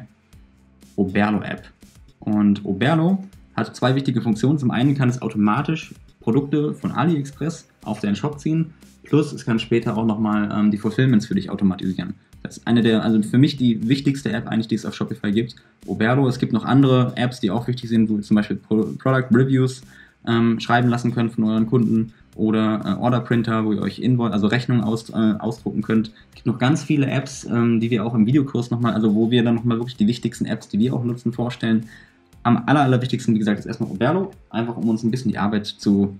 Oberlo App. Und Oberlo hat zwei wichtige Funktionen. Zum einen kann es automatisch Produkte von AliExpress auf deinen Shop ziehen, plus es kann später auch nochmal ähm, die Fulfillments für dich automatisieren. Das ist eine der, also für mich die wichtigste App eigentlich, die es auf Shopify gibt. Oberlo, es gibt noch andere Apps, die auch wichtig sind, wo ihr zum Beispiel Pro Product Reviews ähm, schreiben lassen könnt von euren Kunden oder äh, Order Printer, wo ihr euch Invoice, also Rechnungen aus, äh, ausdrucken könnt. Es gibt noch ganz viele Apps, ähm, die wir auch im Videokurs nochmal, also wo wir dann nochmal wirklich die wichtigsten Apps, die wir auch nutzen, vorstellen. Am aller, allerwichtigsten, wie gesagt, ist erstmal Oberlo, einfach um uns ein bisschen die Arbeit zu,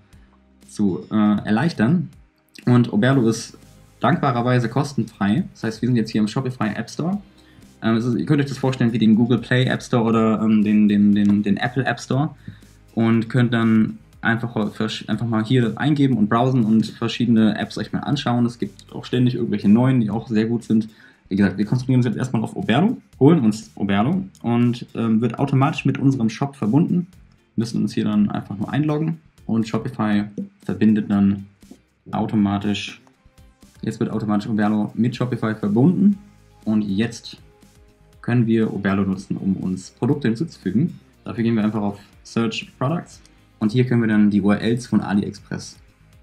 zu äh, erleichtern. Und Oberlo ist dankbarerweise kostenfrei. Das heißt, wir sind jetzt hier im Shopify App Store. Ähm, ist, ihr könnt euch das vorstellen wie den Google Play App Store oder ähm, den, den, den, den Apple App Store und könnt dann einfach, einfach mal hier eingeben und browsen und verschiedene Apps euch mal anschauen. Es gibt auch ständig irgendwelche neuen, die auch sehr gut sind. Wie gesagt, wir konzentrieren uns jetzt erstmal auf Oberlo, holen uns Oberlo und ähm, wird automatisch mit unserem Shop verbunden. Wir müssen uns hier dann einfach nur einloggen und Shopify verbindet dann automatisch, jetzt wird automatisch Oberlo mit Shopify verbunden und jetzt können wir Oberlo nutzen, um uns Produkte hinzuzufügen. Dafür gehen wir einfach auf Search Products und hier können wir dann die U R Ls von AliExpress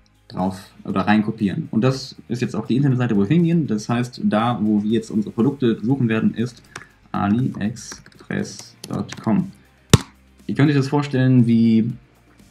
drauf oder rein kopieren. Und das ist jetzt auch die Internetseite, wo wir hingehen. Das heißt, da, wo wir jetzt unsere Produkte suchen werden, ist aliexpress punkt com. Ihr könnt euch das vorstellen wie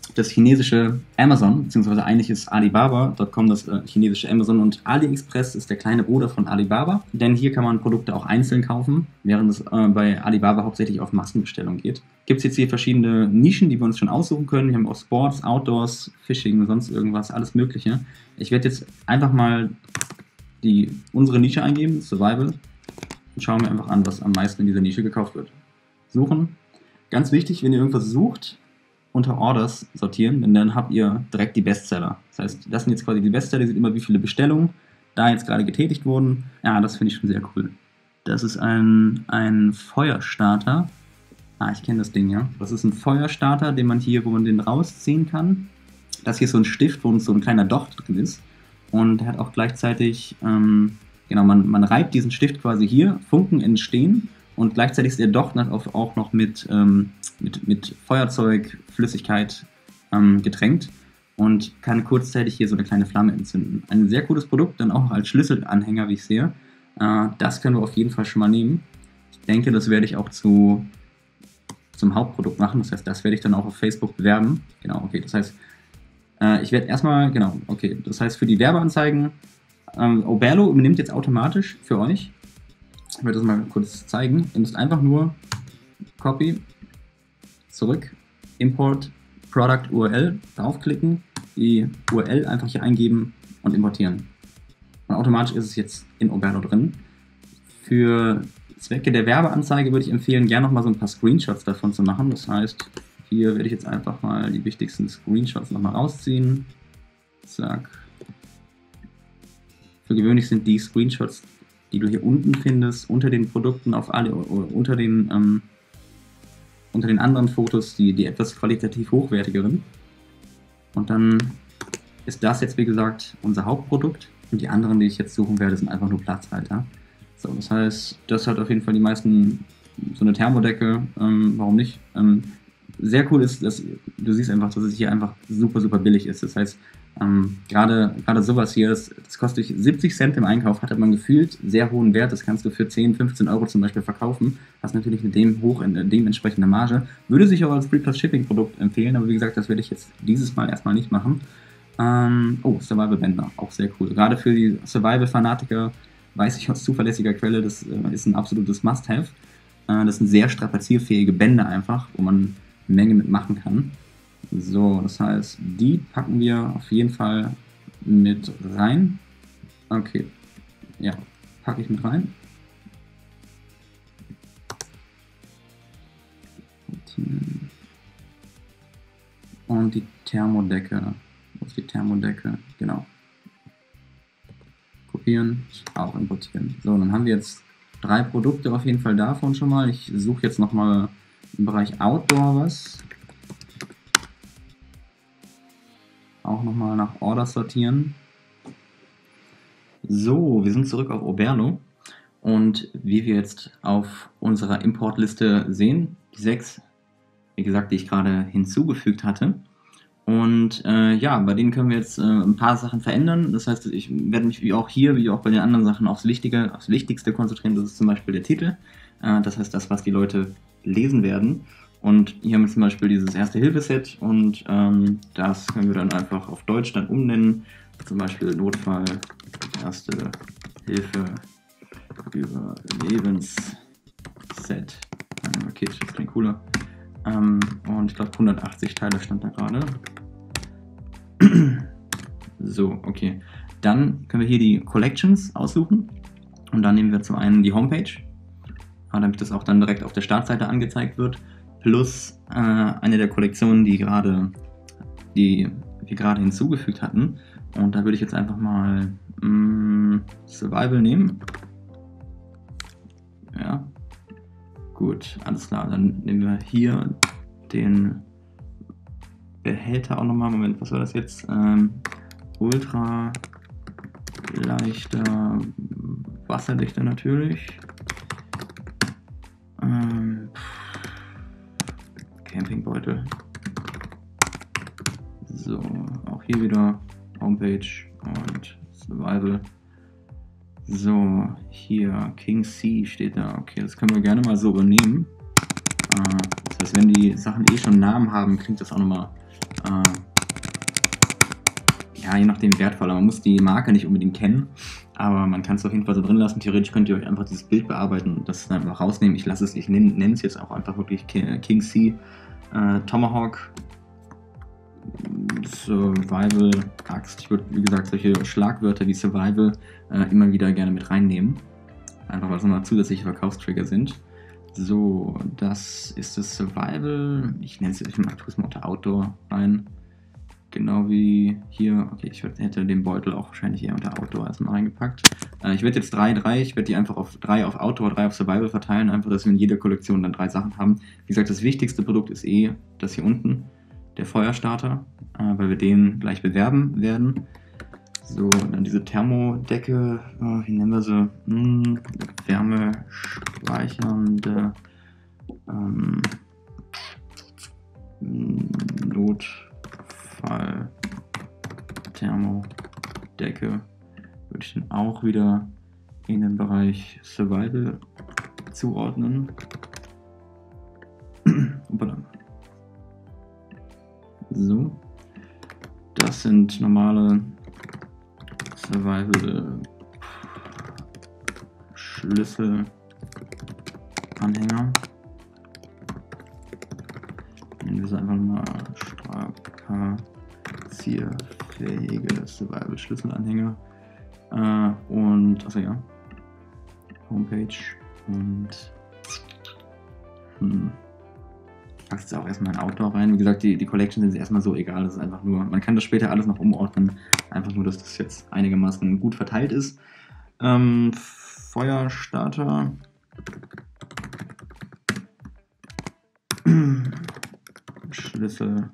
das chinesische Amazon, beziehungsweise eigentlich ist Alibaba Punkt com das äh, chinesische Amazon und AliExpress ist der kleine Bruder von Alibaba, denn hier kann man Produkte auch einzeln kaufen, während es äh, bei Alibaba hauptsächlich auf Massenbestellung geht. Gibt es jetzt hier verschiedene Nischen, die wir uns schon aussuchen können. Wir haben auch Sports, Outdoors, Fishing, sonst irgendwas, alles mögliche. Ich werde jetzt einfach mal die, unsere Nische eingeben, Survival, und schauen wir einfach an, was am meisten in dieser Nische gekauft wird. Suchen. Ganz wichtig, wenn ihr irgendwas sucht, unter Orders sortieren, denn dann habt ihr direkt die Bestseller. Das heißt, das sind jetzt quasi die Bestseller, ihr seht immer, wie viele Bestellungen da jetzt gerade getätigt wurden. Ja, das finde ich schon sehr cool. Das ist ein, ein Feuerstarter. Ah, ich kenne das Ding, ja. Das ist ein Feuerstarter, den man hier, wo man den rausziehen kann. Das hier ist so ein Stift, wo so ein kleiner Docht drin ist. Und er hat auch gleichzeitig, ähm, genau, man, man reibt diesen Stift quasi hier, Funken entstehen. Und gleichzeitig ist der Docht auch noch mit, ähm, mit, mit Feuerzeug, Flüssigkeit ähm, getränkt und kann kurzzeitig hier so eine kleine Flamme entzünden. Ein sehr cooles Produkt, dann auch noch als Schlüsselanhänger, wie ich sehe. Äh, das können wir auf jeden Fall schon mal nehmen. Ich denke, das werde ich auch zu, zum Hauptprodukt machen. Das heißt, das werde ich dann auch auf Facebook bewerben. Genau, okay, das heißt, äh, ich werde erstmal, genau, okay, das heißt für die Werbeanzeigen, ähm, Oberlo übernimmt jetzt automatisch für euch. Ich werde das mal kurz zeigen. Ihr müsst einfach nur Copy, zurück, Import, Product U R L, draufklicken, die U R L einfach hier eingeben und importieren. Und automatisch ist es jetzt in Oberlo drin. Für Zwecke der Werbeanzeige würde ich empfehlen, gerne nochmal so ein paar Screenshots davon zu machen. Das heißt, hier werde ich jetzt einfach mal die wichtigsten Screenshots nochmal rausziehen. Zack. Für gewöhnlich sind die Screenshots, die du hier unten findest, unter den Produkten auf alle, unter den, ähm, unter den anderen Fotos, die, die etwas qualitativ hochwertigeren. Und dann ist das jetzt, wie gesagt, unser Hauptprodukt. Und die anderen, die ich jetzt suchen werde, sind einfach nur Platzhalter. So, das heißt, das hat auf jeden Fall die meisten, so eine Thermodecke, ähm, warum nicht? Ähm, sehr cool ist, dass du siehst einfach, dass es hier einfach super, super billig ist. Das heißt, Ähm, gerade, gerade sowas hier, das, das kostet siebzig Cent im Einkauf, hat man gefühlt sehr hohen Wert, das kannst du für zehn, fünfzehn Euro zum Beispiel verkaufen, hast natürlich mit dem hoch in dementsprechende Marge, würde sich auch als Free Plus Shipping Produkt empfehlen, aber wie gesagt, das werde ich jetzt dieses Mal erstmal nicht machen. Ähm, oh, Survival Bänder, auch sehr cool, gerade für die Survival Fanatiker, weiß ich aus zuverlässiger Quelle, das äh, ist ein absolutes Must-Have, äh, das sind sehr strapazierfähige Bänder einfach, wo man eine Menge mitmachen kann. So, das heißt, die packen wir auf jeden Fall mit rein. Okay, ja, packe ich mit rein. Und die Thermodecke. Wo ist die Thermodecke? Genau. Kopieren, auch importieren. So, dann haben wir jetzt drei Produkte auf jeden Fall davon schon mal. Ich suche jetzt nochmal im Bereich Outdoor was. Auch nochmal nach Orders sortieren. So, wir sind zurück auf Oberlo und wie wir jetzt auf unserer Importliste sehen, die sechs, wie gesagt, die ich gerade hinzugefügt hatte. Und äh, ja, bei denen können wir jetzt äh, ein paar Sachen verändern. Das heißt, ich werde mich wie auch hier, wie auch bei den anderen Sachen aufs Wichtige, aufs Wichtigste konzentrieren. Das ist zum Beispiel der Titel. Äh, das heißt, das, was die Leute lesen werden. Und hier haben wir zum Beispiel dieses Erste-Hilfe-Set und ähm, das können wir dann einfach auf Deutsch dann umnennen. Zum Beispiel Notfall, Erste Hilfe, Überlebensset. Okay, das klingt cooler. Ähm, und ich glaube hundertachtzig Teile stand da gerade. So, okay. Dann können wir hier die Collections aussuchen. Und dann nehmen wir zum einen die Homepage, damit das auch dann direkt auf der Startseite angezeigt wird. Plus äh, eine der Kollektionen, die gerade die wir gerade hinzugefügt hatten. Und da würde ich jetzt einfach mal mh, Survival nehmen. Ja, gut, alles klar. Dann nehmen wir hier den Behälter auch nochmal. Moment, was war das jetzt? Ähm, ultra leichter, wasserdichter natürlich. Ähm, Campingbeutel. So, auch hier wieder Homepage und Survival. So, hier King C steht da. Okay, das können wir gerne mal so übernehmen. Das heißt, wenn die Sachen eh schon Namen haben, klingt das auch nochmal Äh, ja, je nachdem wertvoller. Man muss die Marke nicht unbedingt kennen, aber man kann es auf jeden Fall so drin lassen. Theoretisch könnt ihr euch einfach dieses Bild bearbeiten und das dann einfach rausnehmen. Ich lasse es, ich nenne, nenne es jetzt auch einfach wirklich King C äh, Tomahawk Survival Axt. Ich würde, wie gesagt, solche Schlagwörter wie Survival äh, immer wieder gerne mit reinnehmen. Einfach weil es nochmal zusätzliche Verkaufstrigger sind. So, das ist das Survival. Ich nenne es, ich tue es mal unter Outdoor rein. Genau wie hier. Okay, ich hätte den Beutel auch wahrscheinlich eher unter Outdoor erstmal reingepackt. Äh, ich werde jetzt drei, drei, ich werde die einfach auf drei auf Outdoor, drei auf Survival verteilen. Einfach, dass wir in jeder Kollektion dann drei Sachen haben. Wie gesagt, das wichtigste Produkt ist eh das hier unten. Der Feuerstarter, äh, weil wir den gleich bewerben werden. So, dann diese Thermodecke, äh, wie nennen wir sie? Hm, wärmespeichernde ähm, Notfall Thermodecke. Würde ich dann auch wieder in den Bereich Survival zuordnen. So, das sind normale Survival Schlüsselanhänger. Nennen wir es einfach mal strapazierfähige Survival Schlüsselanhänger. Äh, und, also ja, Homepage und hm. Ich packe jetzt auch erstmal ein Outdoor rein. Wie gesagt, die, die Collection sind erstmal so egal. Das ist einfach nur, man kann das später alles noch umordnen. Einfach nur, dass das jetzt einigermaßen gut verteilt ist. Ähm, Feuerstarter. Schlüsselanhänger.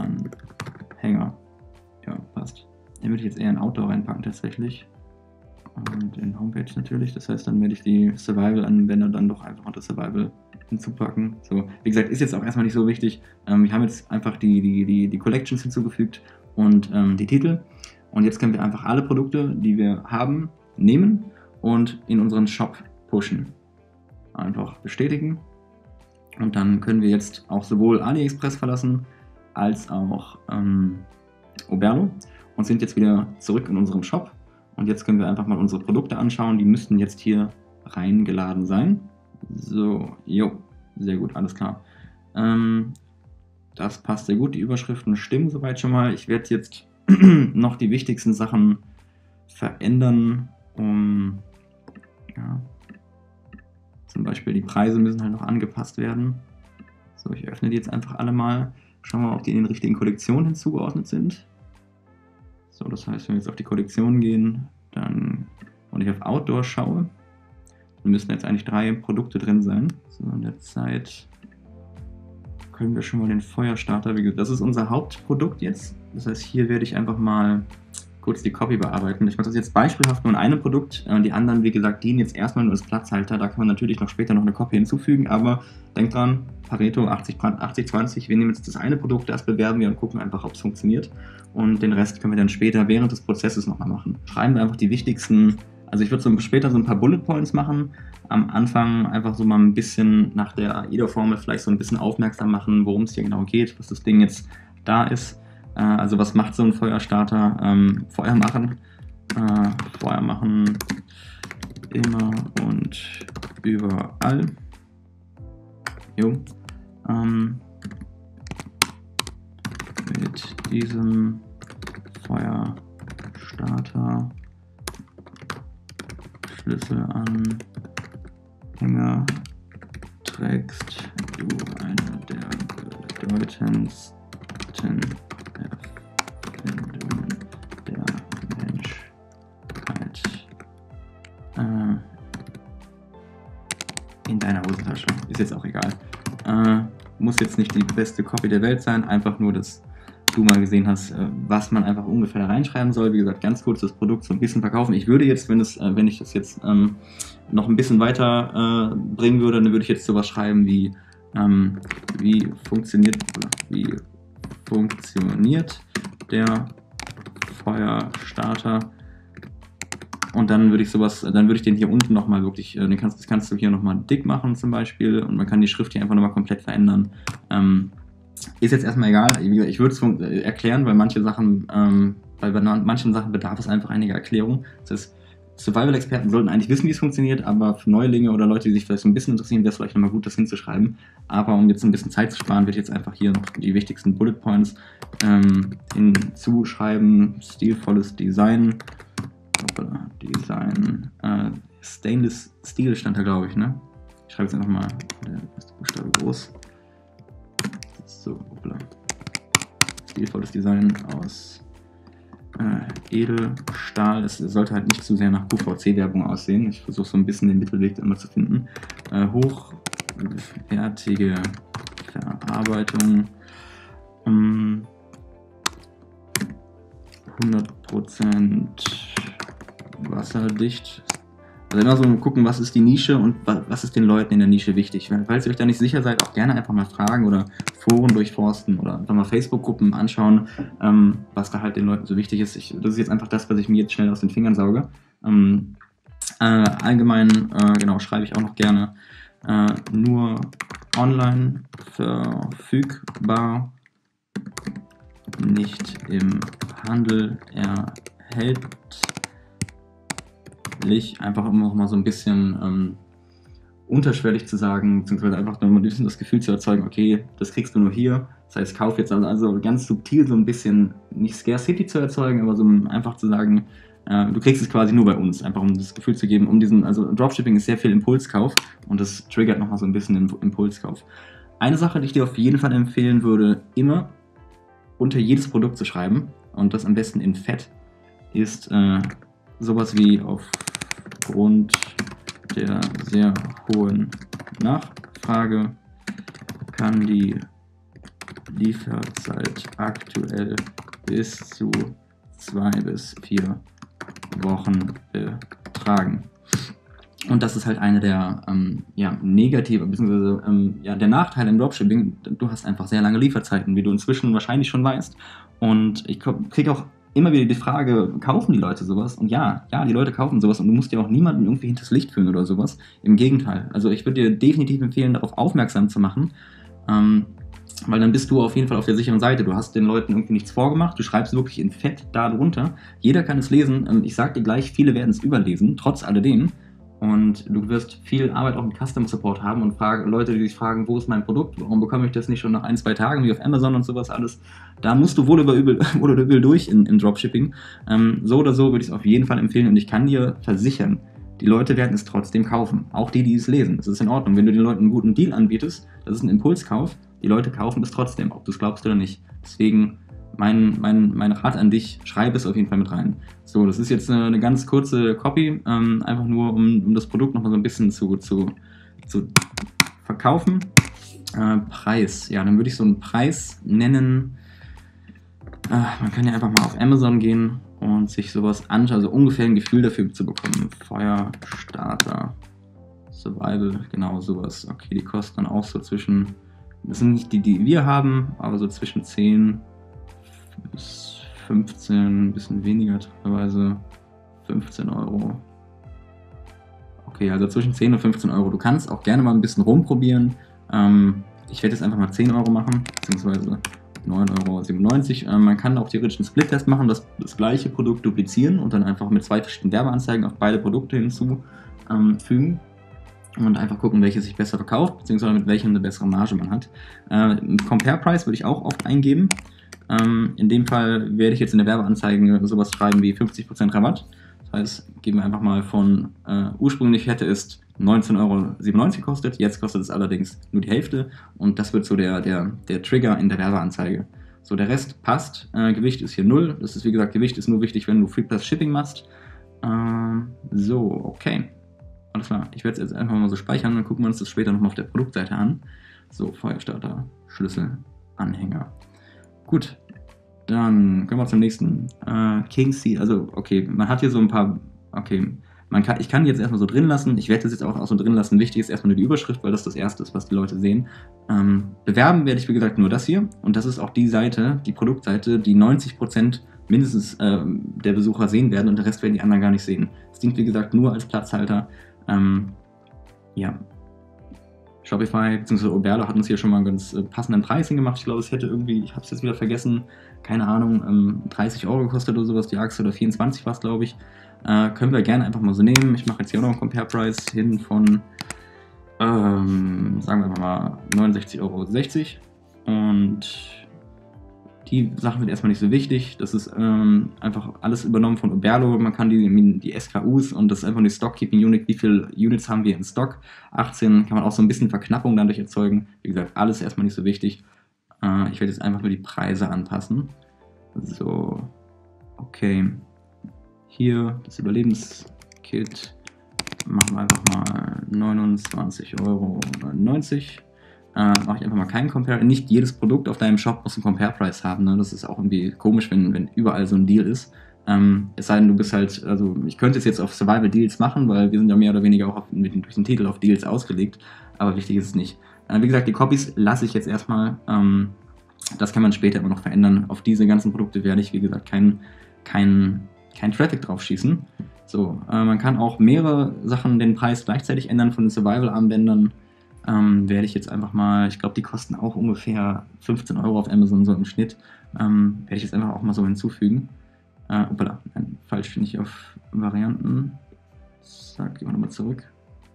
Ja, passt. Den würde ich jetzt eher in Outdoor reinpacken tatsächlich. Und in Homepage natürlich. Das heißt, dann werde ich die Survival-Anwender dann doch einfach unter Survival hinzupacken. So, wie gesagt, ist jetzt auch erstmal nicht so wichtig. Ähm, wir haben jetzt einfach die, die, die, die Collections hinzugefügt und ähm, die Titel. Und jetzt können wir einfach alle Produkte, die wir haben, nehmen und in unseren Shop pushen. Einfach bestätigen. Und dann können wir jetzt auch sowohl AliExpress verlassen, als auch ähm, Oberlo und sind jetzt wieder zurück in unserem Shop. Und jetzt können wir einfach mal unsere Produkte anschauen. Die müssten jetzt hier reingeladen sein. So, jo, sehr gut, alles klar. Ähm, das passt sehr gut, die Überschriften stimmen soweit schon mal. Ich werde jetzt noch die wichtigsten Sachen verändern, um, ja, zum Beispiel die Preise müssen halt noch angepasst werden. So, ich öffne die jetzt einfach alle mal. Schauen wir mal, ob die in den richtigen Kollektionen hinzugeordnet sind. So, das heißt, wenn wir jetzt auf die Kollektion gehen, dann und ich auf Outdoor schaue, dann müssten jetzt eigentlich drei Produkte drin sein. So, in der Zeit können wir schon mal den Feuerstarter, wie gesagt, das ist unser Hauptprodukt jetzt. Das heißt, hier werde ich einfach mal kurz die Copy bearbeiten. Ich mache das jetzt beispielhaft nur in einem Produkt. Die anderen, wie gesagt, dienen jetzt erstmal nur als Platzhalter. Da kann man natürlich noch später noch eine Copy hinzufügen, aber denkt dran, Pareto achtzig zwanzig. Wir nehmen jetzt das eine Produkt, das bewerben wir und gucken einfach, ob es funktioniert. Und den Rest können wir dann später während des Prozesses nochmal machen. Schreiben wir einfach die wichtigsten. Also ich würde so später so ein paar Bullet Points machen. Am Anfang einfach so mal ein bisschen nach der AIDA-Formel vielleicht so ein bisschen aufmerksam machen, worum es hier genau geht, was das Ding jetzt da ist. Äh, also was macht so ein Feuerstarter? Ähm, Feuer machen. Äh, Feuer machen immer und überall. Jo. Ähm, mit diesem Feuerstarter Schlüsselanhänger trägst du eine der bedeutendsten Erfindungen der Menschheit äh, in deiner Hosentasche. Ist jetzt auch egal. Äh, muss jetzt nicht die beste Copy der Welt sein, einfach nur, dass du mal gesehen hast, was man einfach ungefähr da reinschreiben soll. Wie gesagt, ganz kurz das Produkt so ein bisschen verkaufen. Ich würde jetzt, wenn, es, wenn ich das jetzt ähm, noch ein bisschen weiter äh, bringen würde, dann würde ich jetzt sowas schreiben wie ähm, wie funktioniert wie funktioniert der Feuerstarter. Und dann würde ich sowas, dann würde ich den hier unten nochmal wirklich, den kannst, das kannst du hier nochmal dick machen zum Beispiel und man kann die Schrift hier einfach nochmal komplett verändern. Ähm, Ist jetzt erstmal egal. Ich würde es erklären, weil manche Sachen, ähm, bei manchen Sachen bedarf es einfach einiger Erklärung. Das heißt, Survival-Experten sollten eigentlich wissen, wie es funktioniert, aber für Neulinge oder Leute, die sich vielleicht so ein bisschen interessieren, wäre es vielleicht nochmal gut, das hinzuschreiben. Aber um jetzt ein bisschen Zeit zu sparen, würde ich jetzt einfach hier noch die wichtigsten Bullet Points ähm, hinzuschreiben. Stilvolles Design. Hoppala, Design. Äh, Stainless Steel stand da, glaube ich, ne? Ich schreibe jetzt einfach mal der erste Buchstabe groß. So, hoppla. Stilvolles Design aus äh, Edelstahl. Es sollte halt nicht zu sehr nach Q V C-Werbung aussehen. Ich versuche so ein bisschen den Mittelweg immer zu finden. Äh, hochwertige Verarbeitung. Um, hundert Prozent wasserdicht. Also immer so gucken, was ist die Nische und was ist den Leuten in der Nische wichtig. Falls ihr euch da nicht sicher seid, auch gerne einfach mal fragen oder Foren durchforsten oder einfach mal Facebook-Gruppen anschauen, ähm, was da halt den Leuten so wichtig ist. Ich, das ist jetzt einfach das, was ich mir jetzt schnell aus den Fingern sauge. Ähm, äh, allgemein, äh, genau, schreibe ich auch noch gerne äh, nur online verfügbar, nicht im Handel erhältlich. Einfach um noch mal so ein bisschen ähm, unterschwellig zu sagen, beziehungsweise einfach nur ein bisschen das Gefühl zu erzeugen, okay, das kriegst du nur hier, das heißt, kauf jetzt, also, also ganz subtil so ein bisschen, nicht Scarcity zu erzeugen, aber so einfach zu sagen, äh, du kriegst es quasi nur bei uns, einfach um das Gefühl zu geben, um diesen, also Dropshipping ist sehr viel Impulskauf und das triggert nochmal so ein bisschen den Impulskauf. Eine Sache, die ich dir auf jeden Fall empfehlen würde, immer unter jedes Produkt zu schreiben und das am besten in Fett, ist äh, sowas wie aufgrund der sehr hohen Nachfrage kann die Lieferzeit aktuell bis zu zwei bis vier Wochen betragen. Und das ist halt eine der ähm, ja, negative, beziehungsweise ähm, ja, der Nachteile im Dropshipping. Du hast einfach sehr lange Lieferzeiten, wie du inzwischen wahrscheinlich schon weißt. Und ich kriege auch immer wieder die Frage, kaufen die Leute sowas? Und ja, ja, die Leute kaufen sowas und du musst ja auch niemanden irgendwie hinters Licht führen oder sowas. Im Gegenteil. Also ich würde dir definitiv empfehlen, darauf aufmerksam zu machen, ähm, weil dann bist du auf jeden Fall auf der sicheren Seite. Du hast den Leuten irgendwie nichts vorgemacht, du schreibst wirklich in Fett da drunter. Jeder kann es lesen. Ich sag dir gleich, viele werden es überlesen, trotz alledem. Und du wirst viel Arbeit auch mit Customer Support haben und fragen, Leute, die sich fragen, wo ist mein Produkt, warum bekomme ich das nicht schon nach ein, zwei Tagen wie auf Amazon und sowas alles. Da musst du wohl über übel, wohl oder übel durch in, im Dropshipping. Ähm, so oder so würde ich es auf jeden Fall empfehlen und ich kann dir versichern, die Leute werden es trotzdem kaufen. Auch die, die es lesen. Das ist in Ordnung. Wenn du den Leuten einen guten Deal anbietest, das ist ein Impulskauf, die Leute kaufen es trotzdem, ob du es glaubst oder nicht. Deswegen mein, mein, mein Rat an dich, schreib es auf jeden Fall mit rein. So, das ist jetzt eine, eine ganz kurze Copy, ähm, einfach nur, um, um das Produkt nochmal so ein bisschen zu, zu, zu verkaufen. Äh, Preis, ja, dann würde ich so einen Preis nennen. Äh, man kann ja einfach mal auf Amazon gehen und sich sowas anschauen, also ungefähr ein Gefühl dafür zu bekommen. Feuerstarter, Survival, genau sowas. Okay, die kosten dann auch so zwischen, das sind nicht die, die wir haben, aber so zwischen zehn bis fünfzehn, ein bisschen weniger teilweise, fünfzehn Euro. Okay, also zwischen zehn und fünfzehn Euro. Du kannst auch gerne mal ein bisschen rumprobieren. Ähm, ich werde jetzt einfach mal zehn Euro machen, beziehungsweise neun Euro siebenundneunzig. Ähm, man kann auch theoretisch einen Split-Test machen, das, das gleiche Produkt duplizieren und dann einfach mit zwei verschiedenen Werbeanzeigen auf beide Produkte hinzufügen ähm, und einfach gucken, welches sich besser verkauft, beziehungsweise mit welchem eine bessere Marge man hat. Äh, Compare Price würde ich auch oft eingeben. Ähm, in dem Fall werde ich jetzt in der Werbeanzeige sowas schreiben wie fünfzig Prozent Rabatt. Das heißt, geben wir einfach mal von, äh, ursprünglich hätte es neunzehn Euro siebenundneunzig gekostet, jetzt kostet es allerdings nur die Hälfte und das wird so der, der, der Trigger in der Werbeanzeige. So, der Rest passt, äh, Gewicht ist hier null, das ist wie gesagt, Gewicht ist nur wichtig, wenn du Free Plus Shipping machst. Ähm, so, okay, alles klar, ich werde es jetzt einfach mal so speichern, dann gucken wir uns das später nochmal auf der Produktseite an. So, Feuerstarter, Schlüssel, Anhänger. Gut, dann kommen wir zum nächsten. Äh, King Seed, also okay, man hat hier so ein paar, okay, man kann, ich kann die jetzt erstmal so drin lassen, ich werde das jetzt auch, auch so drin lassen, wichtig ist erstmal nur die Überschrift, weil das das Erste ist, was die Leute sehen. Ähm, bewerben werde ich wie gesagt nur das hier und das ist auch die Seite, die Produktseite, die neunzig Prozent mindestens äh, der Besucher sehen werden und der Rest werden die anderen gar nicht sehen. Das dient wie gesagt nur als Platzhalter. Ähm, ja. Shopify bzw. Oberlo hat uns hier schon mal einen ganz äh, passenden Preis hingemacht. Ich glaube, es hätte irgendwie, ich habe es jetzt wieder vergessen, keine Ahnung, ähm, dreißig Euro gekostet oder sowas, die Achse, oder vierundzwanzig war es, glaube ich. Äh, können wir gerne einfach mal so nehmen. Ich mache jetzt hier auch noch einen Compare Price hin von, ähm, sagen wir einfach mal, neunundsechzig Euro sechzig. Und die Sachen sind erstmal nicht so wichtig. Das ist ähm, einfach alles übernommen von Oberlo. Man kann die, die S K Us und das ist einfach die Stock Keeping Unit. Wie viele Units haben wir in Stock? achtzehn. Kann man auch so ein bisschen Verknappung dadurch erzeugen. Wie gesagt, alles erstmal nicht so wichtig. Äh, ich werde jetzt einfach nur die Preise anpassen. So, okay. Hier das Überlebenskit. Machen wir einfach mal neunundzwanzig Euro neunundneunzig. Äh, mache ich einfach mal keinen Compare. Nicht jedes Produkt auf deinem Shop muss einen Compare-Preis haben. Ne? Das ist auch irgendwie komisch, wenn, wenn überall so ein Deal ist. Ähm, es sei denn, du bist halt, also ich könnte es jetzt auf Survival-Deals machen, weil wir sind ja mehr oder weniger auch auf, mit, durch den Titel auf Deals ausgelegt. Aber wichtig ist es nicht. Äh, wie gesagt, die Copies lasse ich jetzt erstmal. Ähm, das kann man später immer noch verändern. Auf diese ganzen Produkte werde ich, wie gesagt, keinen kein, kein Traffic drauf schießen. So, äh, man kann auch mehrere Sachen den Preis gleichzeitig ändern von den Survival-Armbändern. Ähm, werde ich jetzt einfach mal, ich glaube, die kosten auch ungefähr fünfzehn Euro auf Amazon, so im Schnitt. Ähm, werde ich jetzt einfach auch mal so hinzufügen. Äh, opala, nein, falsch bin ich auf Varianten. Zack, gehen wir nochmal zurück.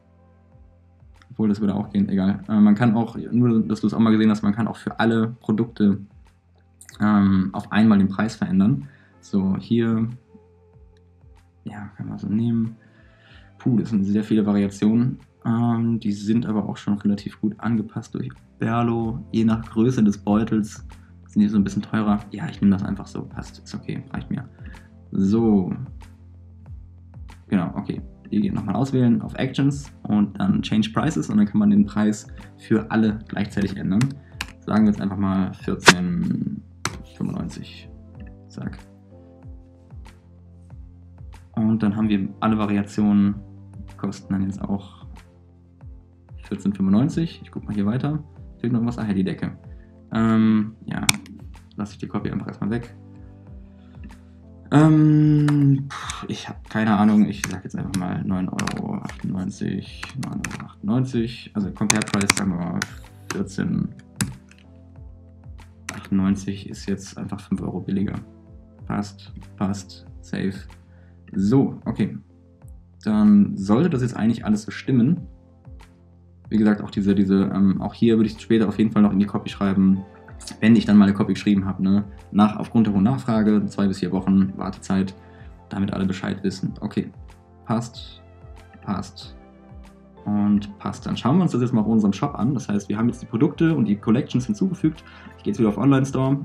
Obwohl, das würde auch gehen, egal. Äh, man kann auch, nur, dass du es auch mal gesehen hast, man kann auch für alle Produkte ähm, auf einmal den Preis verändern. So, hier, ja, kann man so nehmen. Puh, das sind sehr viele Variationen. Ähm, die sind aber auch schon relativ gut angepasst durch Oberlo. Je nach Größe des Beutels sind die so ein bisschen teurer. Ja, ich nehme das einfach so. Passt, ist okay, reicht mir. So. Genau, okay. Die gehen nochmal auswählen auf Actions und dann Change Prices und dann kann man den Preis für alle gleichzeitig ändern. Sagen wir jetzt einfach mal vierzehn fünfundneunzig. Zack. Und dann haben wir alle Variationen, kosten dann jetzt auch vierzehn fünfundneunzig. Ich gucke mal hier weiter. Fehlt noch was? Ah, ja, die Decke. Ähm, ja, lasse ich die Copy einfach erstmal weg. Ähm, ich habe keine Ahnung. Ich sage jetzt einfach mal neun Euro achtundneunzig. neun Euro achtundneunzig. Also Compare Price sagen wir mal vierzehn achtundneunzig ist jetzt einfach fünf Euro billiger. Passt, passt, safe. So, okay. Dann sollte das jetzt eigentlich alles so stimmen. Wie gesagt, auch diese, diese, ähm, auch hier würde ich später auf jeden Fall noch in die Copy schreiben, wenn ich dann mal eine Copy geschrieben habe, ne? Nach, aufgrund der hohen Nachfrage, zwei bis vier Wochen Wartezeit, damit alle Bescheid wissen. Okay, passt, passt und passt. Dann schauen wir uns das jetzt mal auf unserem Shop an. Das heißt, wir haben jetzt die Produkte und die Collections hinzugefügt. Ich gehe jetzt wieder auf Online Store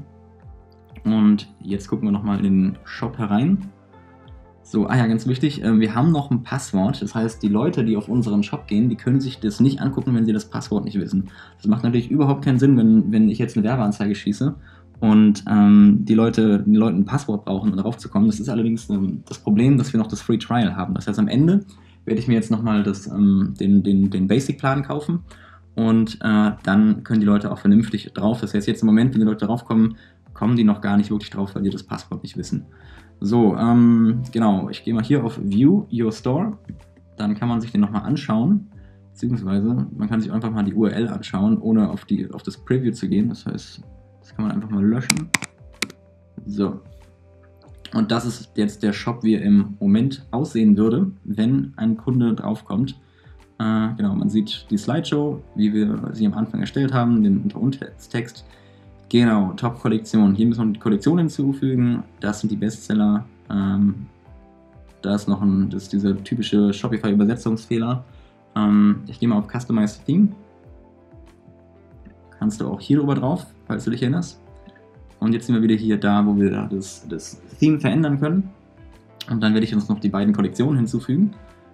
und jetzt gucken wir nochmal in den Shop herein. So, ah ja, ganz wichtig, äh, wir haben noch ein Passwort, das heißt, die Leute, die auf unseren Shop gehen, die können sich das nicht angucken, wenn sie das Passwort nicht wissen. Das macht natürlich überhaupt keinen Sinn, wenn, wenn ich jetzt eine Werbeanzeige schieße und ähm, die Leute, die Leute ein Passwort brauchen, um darauf zu kommen. Das ist allerdings ähm, das Problem, dass wir noch das Free Trial haben. Das heißt, am Ende werde ich mir jetzt nochmal ähm, den, den, den Basic-Plan kaufen und äh, dann können die Leute auch vernünftig drauf. Das heißt, jetzt im Moment, wenn die Leute drauf kommen, kommen die noch gar nicht wirklich drauf, weil die das Passwort nicht wissen. So, ähm, genau, ich gehe mal hier auf View Your Store, dann kann man sich den nochmal anschauen, beziehungsweise man kann sich einfach mal die U R L anschauen, ohne auf, die, auf das Preview zu gehen, das heißt, das kann man einfach mal löschen. So, und das ist jetzt der Shop, wie er im Moment aussehen würde, wenn ein Kunde draufkommt. Äh, genau, man sieht die Slideshow, wie wir sie am Anfang erstellt haben, den Untertext. Genau, Top-Kollektion. Hier müssen wir die Kollektion hinzufügen. Das sind die Bestseller. Ähm, da ist noch ein, das ist dieser typische Shopify-Übersetzungsfehler. Ähm, ich gehe mal auf Customize Theme. Kannst du auch hier drüber drauf, falls du dich erinnerst. Und jetzt sind wir wieder hier da, wo wir das, das Theme verändern können. Und dann werde ich uns noch die beiden Kollektionen hinzufügen.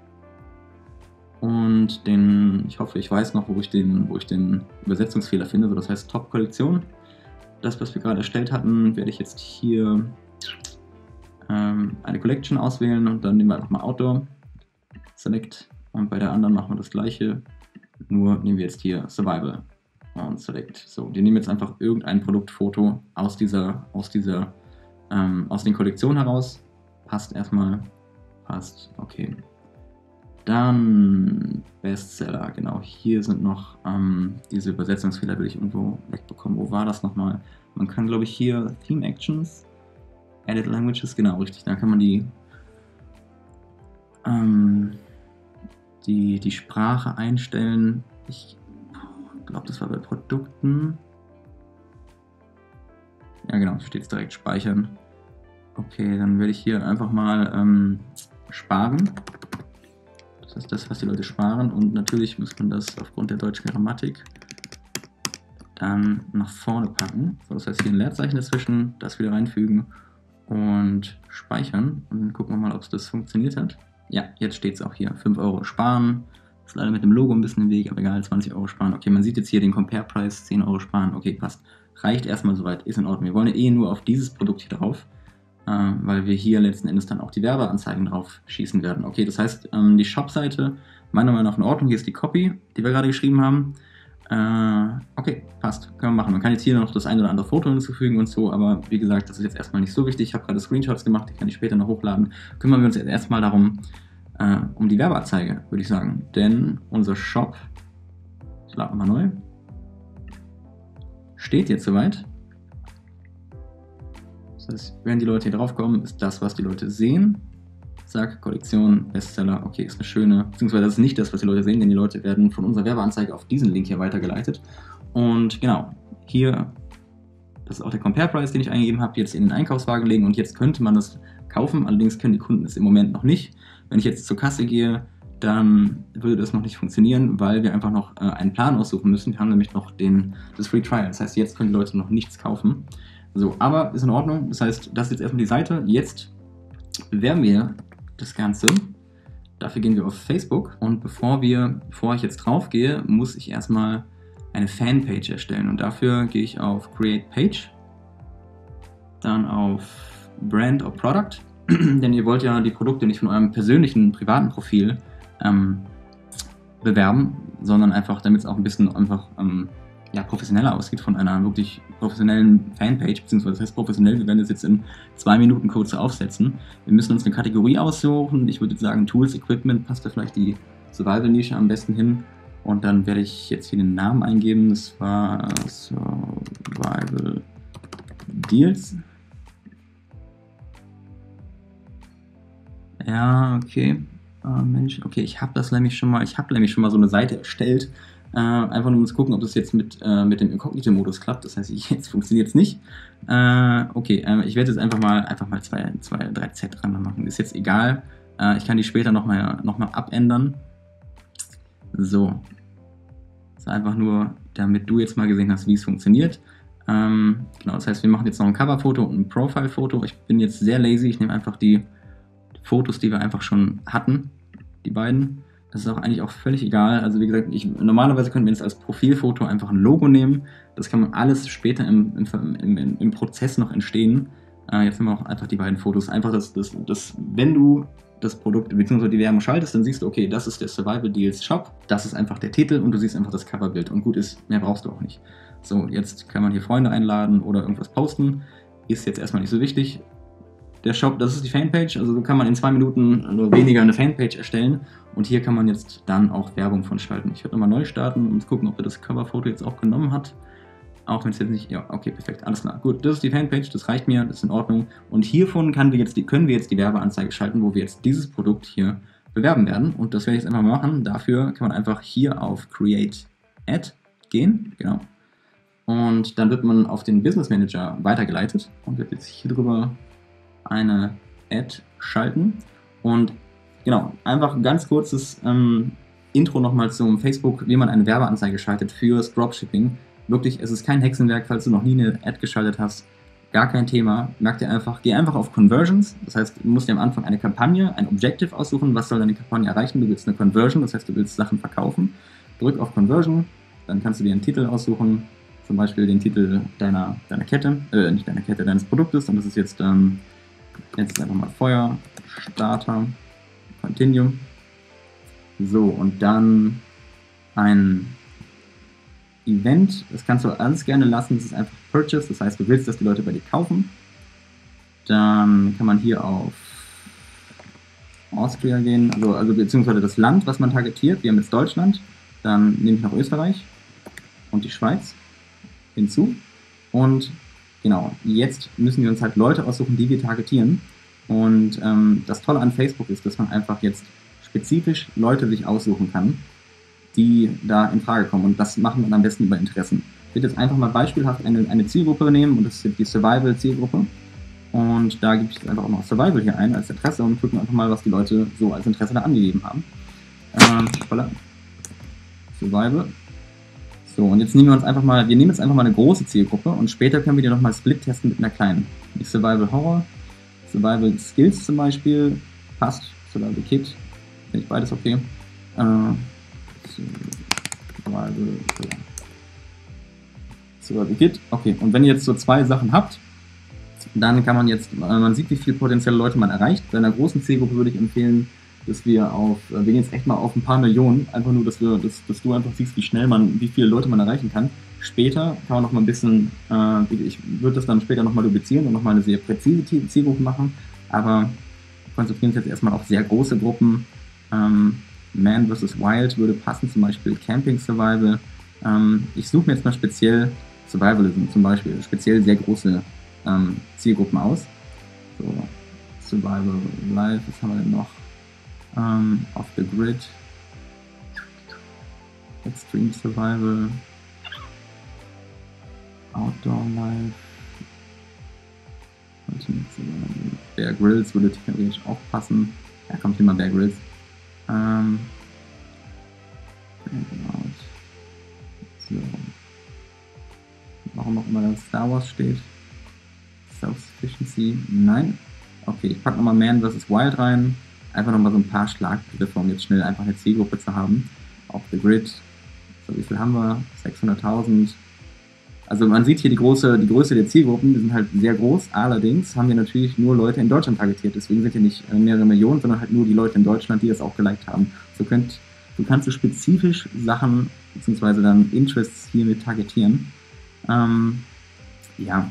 Und den, ich hoffe, ich weiß noch, wo ich den, wo ich den Übersetzungsfehler finde. So, das heißt Top-Kollektion. Das, was wir gerade erstellt hatten, werde ich jetzt hier ähm, eine Collection auswählen und dann nehmen wir einfach mal Outdoor, Select und bei der anderen machen wir das gleiche, nur nehmen wir jetzt hier Survival und Select. So, wir nehmen jetzt einfach irgendein Produktfoto aus dieser, aus dieser, ähm, aus den Kollektionen heraus. Passt erstmal, passt, okay. Dann Bestseller, genau. Hier sind noch ähm, diese Übersetzungsfehler, will ich irgendwo wegbekommen. Wo war das nochmal? Man kann, glaube ich, hier Theme Actions, Edit Languages, genau, richtig. Da kann man die, ähm, die, die Sprache einstellen. Ich glaube, das war bei Produkten. Ja, genau, steht es direkt speichern. Okay, dann werde ich hier einfach mal ähm, sparen. Das ist das, was die Leute sparen. Und natürlich muss man das aufgrund der deutschen Grammatik dann nach vorne packen. So, das heißt, hier ein Leerzeichen dazwischen, das wieder reinfügen und speichern. Und dann gucken wir mal, ob das funktioniert hat. Ja, jetzt steht es auch hier. fünf Euro sparen. Ist leider mit dem Logo ein bisschen im Weg, aber egal, zwanzig Euro sparen. Okay, man sieht jetzt hier den Compare-Preis, zehn Euro sparen. Okay, passt. Reicht erstmal soweit, ist in Ordnung. Wir wollen ja eh nur auf dieses Produkt hier drauf, äh, weil wir hier letzten Endes dann auch die Werbeanzeigen drauf schießen werden. Okay, das heißt, ähm, die Shop-Seite, meiner Meinung nach in Ordnung. Hier ist die Copy, die wir gerade geschrieben haben. Äh, okay, passt, können wir machen. Man kann jetzt hier noch das ein oder andere Foto hinzufügen und so, aber wie gesagt, das ist jetzt erstmal nicht so wichtig. Ich habe gerade Screenshots gemacht, die kann ich später noch hochladen. Kümmern wir uns jetzt erstmal darum, äh, um die Werbeanzeige, würde ich sagen. Denn unser Shop, ich lade mal neu, steht jetzt soweit. Das heißt, wenn die Leute hier drauf kommen, ist das, was die Leute sehen. Zack, Kollektion, Bestseller, okay, ist eine schöne, beziehungsweise das ist nicht das, was die Leute sehen, denn die Leute werden von unserer Werbeanzeige auf diesen Link hier weitergeleitet. Und genau, hier, das ist auch der Compare-Preis, den ich eingegeben habe, jetzt in den Einkaufswagen legen und jetzt könnte man das kaufen, allerdings können die Kunden es im Moment noch nicht. Wenn ich jetzt zur Kasse gehe, dann würde das noch nicht funktionieren, weil wir einfach noch äh, einen Plan aussuchen müssen. Wir haben nämlich noch den, das Free Trial, das heißt, jetzt können die Leute noch nichts kaufen. So, aber ist in Ordnung, das heißt, das ist jetzt erstmal die Seite, jetzt bewerben wir das Ganze. Dafür gehen wir auf Facebook und bevor wir, bevor ich jetzt drauf gehe, muss ich erstmal eine Fanpage erstellen und dafür gehe ich auf Create Page, dann auf Brand or Product, denn ihr wollt ja die Produkte nicht von eurem persönlichen privaten Profil ähm, bewerben, sondern einfach, damit es auch ein bisschen einfach ähm, ja, professioneller aussieht von einer wirklich professionellen Fanpage, beziehungsweise das heißt professionell, wir werden das jetzt in zwei Minuten kurz aufsetzen. Wir müssen uns eine Kategorie aussuchen, ich würde jetzt sagen Tools, Equipment, passt da vielleicht die Survival-Nische am besten hin und dann werde ich jetzt hier den Namen eingeben, das war Survival Deals. Ja, okay, oh, Mensch, okay, ich habe das nämlich schon mal, ich habe nämlich schon mal so eine Seite erstellt, Äh, einfach nur um zu gucken, ob das jetzt mit, äh, mit dem Inkognito-Modus klappt. Das heißt, ich, jetzt funktioniert es nicht. Äh, okay, äh, ich werde jetzt einfach mal einfach mal zwei, zwei, drei Z dran machen. Ist jetzt egal. Äh, ich kann die später nochmal noch mal abändern. So. Das ist einfach nur, damit du jetzt mal gesehen hast, wie es funktioniert. Ähm, genau, das heißt, wir machen jetzt noch ein Coverfoto und ein Profile-Foto. Ich bin jetzt sehr lazy. Ich nehme einfach die Fotos, die wir einfach schon hatten. Die beiden. Das ist auch eigentlich auch völlig egal. Also wie gesagt, ich, normalerweise könnten wir jetzt als Profilfoto einfach ein Logo nehmen. Das kann man alles später im, im, im, im Prozess noch entstehen. Äh, jetzt nehmen wir auch einfach die beiden Fotos. Einfach, dass, dass, dass wenn du das Produkt bzw. die Werbung schaltest, dann siehst du, okay, das ist der Survival Deals Shop. Das ist einfach der Titel und du siehst einfach das Coverbild. Und gut ist, mehr brauchst du auch nicht. So, jetzt kann man hier Freunde einladen oder irgendwas posten. Ist jetzt erstmal nicht so wichtig. Der Shop, das ist die Fanpage, also so kann man in zwei Minuten oder weniger eine Fanpage erstellen und hier kann man jetzt dann auch Werbung von schalten. Ich werde nochmal neu starten und gucken, ob er das Coverfoto jetzt auch genommen hat. Auch wenn es jetzt nicht, ja, okay, perfekt, alles klar. Gut, das ist die Fanpage, das reicht mir, das ist in Ordnung. Und hiervon kann wir jetzt die, können wir jetzt die Werbeanzeige schalten, wo wir jetzt dieses Produkt hier bewerben werden. Und das werde ich jetzt einfach mal machen. Dafür kann man einfach hier auf Create Ad gehen, genau. Und dann wird man auf den Business Manager weitergeleitet und wird jetzt hier drüber eine Ad schalten und genau, einfach ein ganz kurzes ähm, Intro nochmal zum Facebook, wie man eine Werbeanzeige schaltet fürs Dropshipping. Wirklich, es ist kein Hexenwerk, falls du noch nie eine Ad geschaltet hast, gar kein Thema. Merk dir einfach, geh einfach auf Conversions, das heißt, du musst dir am Anfang eine Kampagne, ein Objective aussuchen, was soll deine Kampagne erreichen, du willst eine Conversion, das heißt, du willst Sachen verkaufen. Drück auf Conversion, dann kannst du dir einen Titel aussuchen, zum Beispiel den Titel deiner, deiner Kette, äh, nicht deiner Kette, deines Produktes und das ist jetzt ähm, Jetzt einfach mal Feuer, Starter, Continue. So, und dann ein Event. Das kannst du alles gerne lassen. Das ist einfach Purchase. Das heißt, du willst, dass die Leute bei dir kaufen. Dann kann man hier auf Austria gehen, also, also beziehungsweise das Land, was man targetiert. Wir haben jetzt Deutschland, dann nehme ich noch Österreich und die Schweiz hinzu. Und genau, jetzt müssen wir uns halt Leute aussuchen, die wir targetieren. Und ähm, das Tolle an Facebook ist, dass man einfach jetzt spezifisch Leute sich aussuchen kann, die da in Frage kommen. Und das machen wir dann am besten über Interessen. Ich würde jetzt einfach mal beispielhaft eine, eine Zielgruppe nehmen, und das ist die Survival-Zielgruppe. Und da gebe ich jetzt einfach auch noch Survival hier ein als Interesse und gucken einfach mal, was die Leute so als Interesse da angegeben haben. Ähm, voilà. Survival. So, und jetzt nehmen wir uns einfach mal, wir nehmen jetzt einfach mal eine große Zielgruppe und später können wir die nochmal Split testen mit einer kleinen. Die Survival Horror, Survival Skills zum Beispiel, passt, Survival Kit, finde ich beides okay. Äh, Survival, Survival Kit, okay, und wenn ihr jetzt so zwei Sachen habt, dann kann man jetzt, man sieht, wie viele potenzielle Leute man erreicht. Bei einer großen Zielgruppe würde ich empfehlen, dass wir auf, wir gehen jetzt echt mal auf ein paar Millionen, einfach nur, dass wir, dass, dass du einfach siehst, wie schnell man, wie viele Leute man erreichen kann. Später kann man noch mal ein bisschen, äh, ich würde das dann später nochmal duplizieren und nochmal eine sehr präzise Zielgruppe machen, aber konzentrieren uns jetzt erstmal auf sehr große Gruppen. Ähm, Man versus. Wild würde passen, zum Beispiel Camping Survival. Ähm, ich suche mir jetzt mal speziell Survivalism, zum Beispiel, speziell sehr große ähm, Zielgruppen aus. So, Survival Life, was haben wir denn noch? Um, off the Grid, Extreme Survival, Outdoor Life, Bear Grylls würde theoretisch auch passen. Ja, kommt hier mal Bear Grylls. Um, so. Warum auch immer da Star Wars steht. Self-Sufficiency, nein. Okay, ich packe nochmal Man versus. Wild rein. Einfach nochmal so ein paar Schlagbegriffe, um jetzt schnell einfach eine Zielgruppe zu haben. Auf the Grid. So, wie viel haben wir? sechshunderttausend. Also man sieht hier die, große, die Größe der Zielgruppen, die sind halt sehr groß. Allerdings haben wir natürlich nur Leute in Deutschland targetiert. Deswegen sind hier nicht mehrere Millionen, sondern halt nur die Leute in Deutschland, die das auch geliked haben. So könnt, so kannst du spezifisch Sachen, beziehungsweise dann Interests hier mit targetieren. Ähm, ja.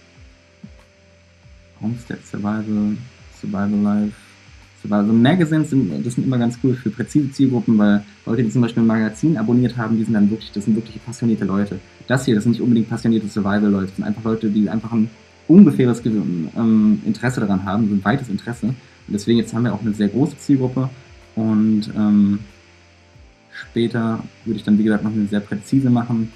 Homestead Survival, Survival Life. Also Magazines sind, das sind immer ganz cool für präzise Zielgruppen, weil Leute, die zum Beispiel ein Magazin abonniert haben, die sind dann wirklich, das sind wirklich passionierte Leute. Das hier, das sind nicht unbedingt passionierte Survival-Leute, das sind einfach Leute, die einfach ein ungefähres ähm, Interesse daran haben, so ein weites Interesse. Und deswegen jetzt haben wir auch eine sehr große Zielgruppe und ähm, später würde ich dann, wie gesagt, noch eine sehr präzise machen,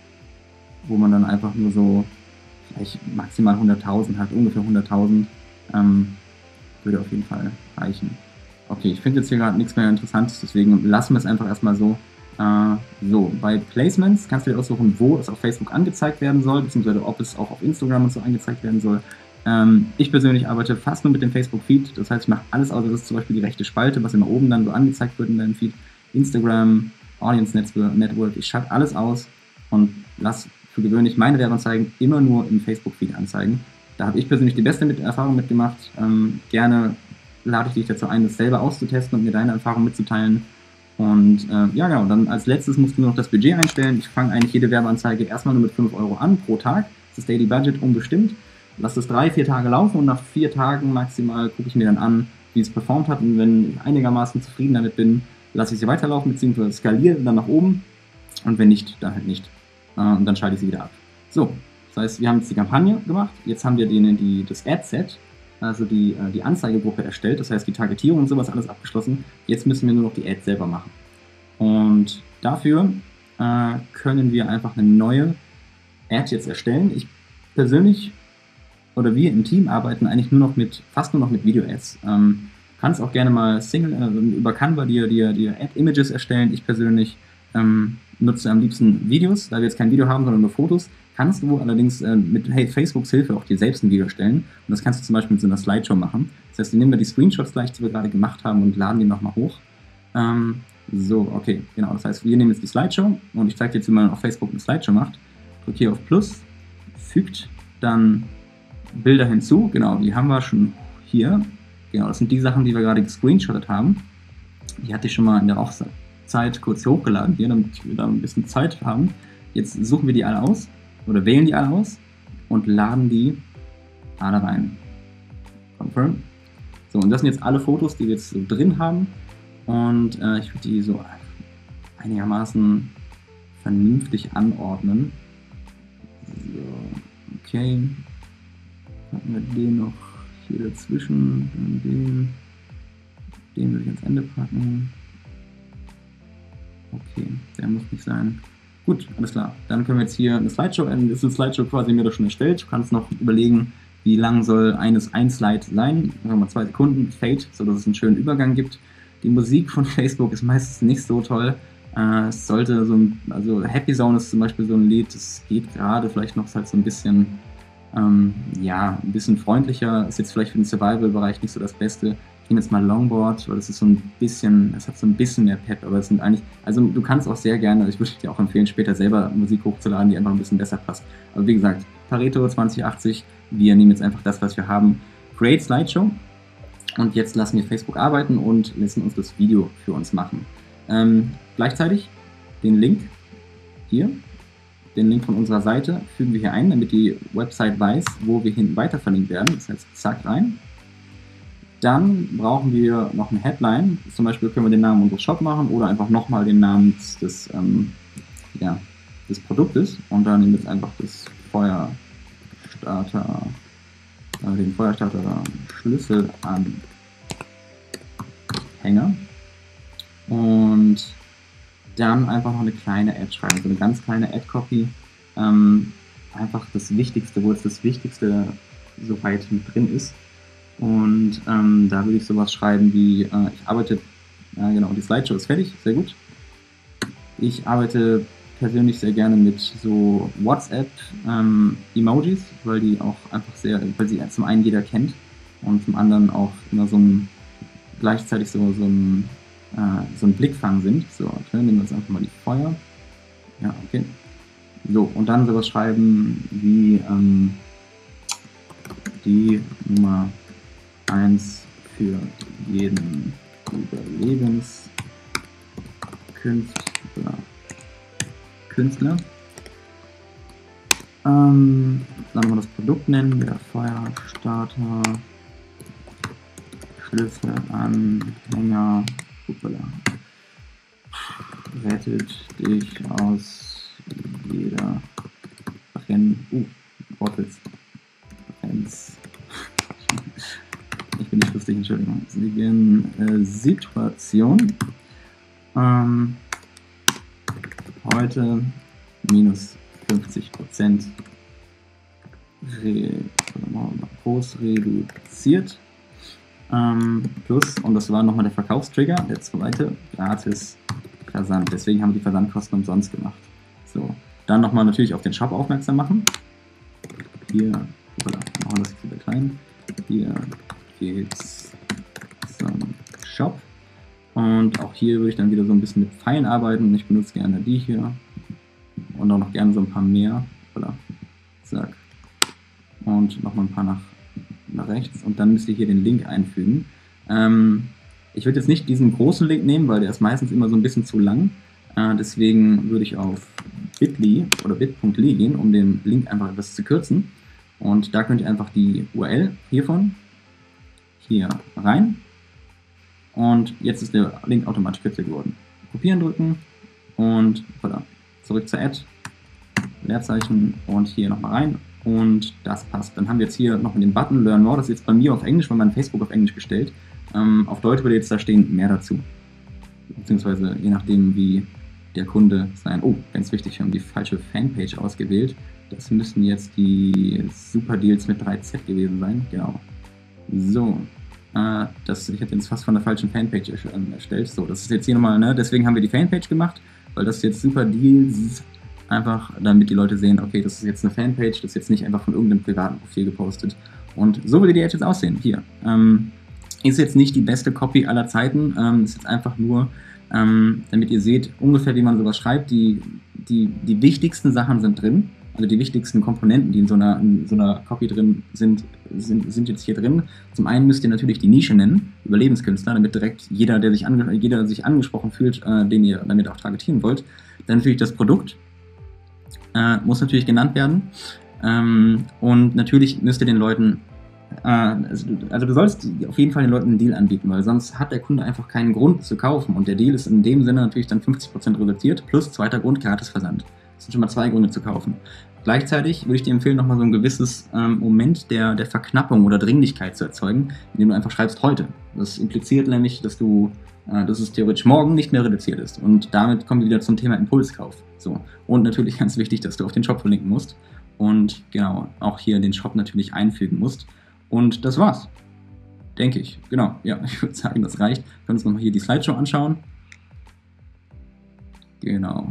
wo man dann einfach nur so vielleicht maximal hunderttausend hat, ungefähr hunderttausend. Ähm, würde auf jeden Fall reichen. Okay, ich finde jetzt hier gerade nichts mehr Interessantes, deswegen lassen wir es einfach erstmal so. Äh, so, bei Placements kannst du dir aussuchen, wo es auf Facebook angezeigt werden soll, beziehungsweise ob es auch auf Instagram und so angezeigt werden soll. Ähm, ich persönlich arbeite fast nur mit dem Facebook-Feed, das heißt, ich mache alles außer, das ist zum Beispiel die rechte Spalte, was immer oben dann so angezeigt wird in deinem Feed. Instagram, Audience Network, ich schalte alles aus und lasse für gewöhnlich meine Werbeanzeigen immer nur im Facebook-Feed anzeigen. Da habe ich persönlich die beste mit Erfahrung mitgemacht. Ähm, gerne lade ich dich dazu ein, das selber auszutesten und mir deine Erfahrung mitzuteilen. Und äh, ja, genau, dann als letztes musst du nur noch das Budget einstellen. Ich fange eigentlich jede Werbeanzeige erstmal nur mit fünf Euro an pro Tag. Das ist Daily Budget unbestimmt. Lass das drei, vier Tage laufen und nach vier Tagen maximal gucke ich mir dann an, wie es performt hat. Und wenn ich einigermaßen zufrieden damit bin, lasse ich sie weiterlaufen, beziehungsweise skaliere dann nach oben. Und wenn nicht, dann halt nicht. Äh, und dann schalte ich sie wieder ab. So. Das heißt, wir haben jetzt die Kampagne gemacht, jetzt haben wir die, die, das Ad-Set, also die, die Anzeigegruppe erstellt, das heißt die Targetierung und sowas alles abgeschlossen. Jetzt müssen wir nur noch die Ad selber machen. Und dafür äh, können wir einfach eine neue Ad jetzt erstellen. Ich persönlich oder wir im Team arbeiten eigentlich nur noch mit, fast nur noch mit Video-Ads. Ähm, kannst auch gerne mal Single, äh, über Canva dir, dir, dir Ad-Images erstellen. Ich persönlich ähm, nutze am liebsten Videos, da wir jetzt kein Video haben, sondern nur Fotos. Kannst du allerdings äh, mit hey, Facebooks Hilfe auch dir selbst ein Video stellen. Und das kannst du zum Beispiel mit so einer Slideshow machen. Das heißt, wir nehmen wir die Screenshots gleich, die wir gerade gemacht haben, und laden die nochmal hoch. Ähm, so, okay, genau. Das heißt, wir nehmen jetzt die Slideshow und ich zeige dir jetzt, wie man auf Facebook eine Slideshow macht. Drücke hier auf Plus, fügt dann Bilder hinzu. Genau, die haben wir schon hier. Genau, das sind die Sachen, die wir gerade gescreenshottet haben. Die hatte ich schon mal in der Aufzeit kurz hochgeladen hier, damit wir da ein bisschen Zeit haben. Jetzt suchen wir die alle aus. Oder wählen die alle aus und laden die alle rein. Confirm. So, und das sind jetzt alle Fotos, die wir jetzt so drin haben. Und äh, ich würde die so einigermaßen vernünftig anordnen. So, okay. Hatten wir den noch hier dazwischen. Und den, den würde ich ans Ende packen. Okay, der muss nicht sein. Gut, alles klar. Dann können wir jetzt hier eine Slideshow, äh, ist eine Slideshow quasi mir da schon erstellt. Du kannst noch überlegen, wie lang soll eines ein Slide sein. Sagen wir mal zwei Sekunden, Fade, sodass es einen schönen Übergang gibt. Die Musik von Facebook ist meistens nicht so toll. Äh, es sollte so ein, also Happy Zone ist zum Beispiel so ein Lied, das geht gerade, vielleicht noch halt so ein bisschen, ähm, ja, ein bisschen freundlicher. Ist jetzt vielleicht für den Survival-Bereich nicht so das Beste. Ich nehme jetzt mal Longboard, weil das ist so ein bisschen, es hat so ein bisschen mehr Pep, aber es sind eigentlich, also du kannst auch sehr gerne, ich würde dir auch empfehlen, später selber Musik hochzuladen, die einfach ein bisschen besser passt. Aber wie gesagt, Pareto zwanzig achtzig, wir nehmen jetzt einfach das, was wir haben. Create Slideshow. Und jetzt lassen wir Facebook arbeiten und lassen uns das Video für uns machen. Ähm, gleichzeitig den Link hier, den Link von unserer Seite fügen wir hier ein, damit die Website weiß, wo wir hinten weiter verlinkt werden. Das heißt, zack rein. Dann brauchen wir noch eine Headline. Zum Beispiel können wir den Namen unseres Shop machen oder einfach nochmal den Namen des, ähm, ja, des Produktes. Und dann nehmen wir jetzt einfach das Feuerstarter, äh, den Feuerstarter Schlüsselanhänger. Und dann einfach noch eine kleine Ad schreiben, so eine ganz kleine Ad-Copy. Ähm, einfach das Wichtigste, wo jetzt das Wichtigste soweit mit drin ist. Und ähm, da würde ich sowas schreiben wie, äh, ich arbeite, ja genau, die Slideshow ist fertig, sehr gut. Ich arbeite persönlich sehr gerne mit so WhatsApp-Emojis, ähm, weil die auch einfach sehr, weil sie zum einen jeder kennt und zum anderen auch immer so ein, gleichzeitig so, so ein, äh, so ein Blickfang sind. So, okay, nehmen wir jetzt einfach mal die Feuer. Ja, okay. So, und dann sowas schreiben wie, ähm, die Nummer eins für jeden Überlebenskünstler. Künstler. Ähm, dann mal das Produkt nennen, der Feuerstarter, Schlüsselanhänger, hoppala, rettet dich aus jeder Brenn, uh, Wortwitz, Brenns. Ich bin nicht lustig, Entschuldigung. Äh, Situation. Ähm, heute minus fünfzig Prozent re groß reduziert. Ähm, plus, und das war nochmal der Verkaufstrigger, der zweite, gratis Versand. Deswegen haben wir die Versandkosten umsonst gemacht. So, dann nochmal natürlich auf den Shop aufmerksam machen. Hier, voilà, machen wir das wieder klein. Hier geht's zum Shop. Und auch hier würde ich dann wieder so ein bisschen mit Pfeilen arbeiten. Ich benutze gerne die hier. Und auch noch gerne so ein paar mehr. Voilà. Zack. Und nochmal ein paar nach, nach rechts. Und dann müsst ihr hier den Link einfügen. Ähm, ich würde jetzt nicht diesen großen Link nehmen, weil der ist meistens immer so ein bisschen zu lang. Äh, deswegen würde ich auf bit punkt l y oder bit punkt l y gehen, um den Link einfach etwas zu kürzen. Und da könnt ihr einfach die U R L hiervon hier rein. Und jetzt ist der Link automatisch kürzer geworden. Kopieren drücken und voilà, zurück zur Ad, Leerzeichen und hier nochmal rein. Und das passt. Dann haben wir jetzt hier noch den Button Learn More. Das ist jetzt bei mir auf Englisch, weil mein Facebook auf Englisch gestellt. Ähm, auf Deutsch würde jetzt da stehen mehr dazu. Beziehungsweise je nachdem, wie der Kunde sein. Oh, ganz wichtig, wir haben die falsche Fanpage ausgewählt. Das müssen jetzt die Super Deals mit drei Z gewesen sein. Genau. So. Äh, das, ich hätte jetzt fast von der falschen Fanpage erstellt. So, das ist jetzt hier nochmal, ne? Deswegen haben wir die Fanpage gemacht, weil das jetzt Super Deals einfach, damit die Leute sehen, okay, das ist jetzt eine Fanpage, das ist jetzt nicht einfach von irgendeinem privaten Profil gepostet. Und so würde die Ad jetzt aussehen. Hier. Ähm, ist jetzt nicht die beste Copy aller Zeiten. Ähm, ist jetzt einfach nur, ähm, damit ihr seht, ungefähr wie man sowas schreibt. Die, die, die wichtigsten Sachen sind drin. Also die wichtigsten Komponenten, die in so einer, in so einer Copy drin sind, sind, sind jetzt hier drin. Zum einen müsst ihr natürlich die Nische nennen, Überlebenskünstler, damit direkt jeder, der sich, ange jeder sich angesprochen fühlt, äh, den ihr damit auch targetieren wollt. Dann natürlich das Produkt, äh, muss natürlich genannt werden. Ähm, und natürlich müsst ihr den Leuten äh, also, also du sollst auf jeden Fall den Leuten einen Deal anbieten, weil sonst hat der Kunde einfach keinen Grund zu kaufen. Und der Deal ist in dem Sinne natürlich dann fünfzig Prozent reduziert, plus zweiter Grund, Gratisversand. Das sind schon mal zwei Gründe zu kaufen. Gleichzeitig würde ich dir empfehlen, nochmal so ein gewisses ähm, Moment der, der Verknappung oder Dringlichkeit zu erzeugen, indem du einfach schreibst heute. Das impliziert nämlich, dass du, äh, dass es theoretisch morgen nicht mehr reduziert ist. Und damit kommen wir wieder zum Thema Impulskauf. So. Und natürlich ganz wichtig, dass du auf den Shop verlinken musst. Und genau, auch hier den Shop natürlich einfügen musst. Und das war's. Denke ich. Genau, ja, ich würde sagen, das reicht. Wir können uns nochmal hier die Slideshow anschauen. Genau.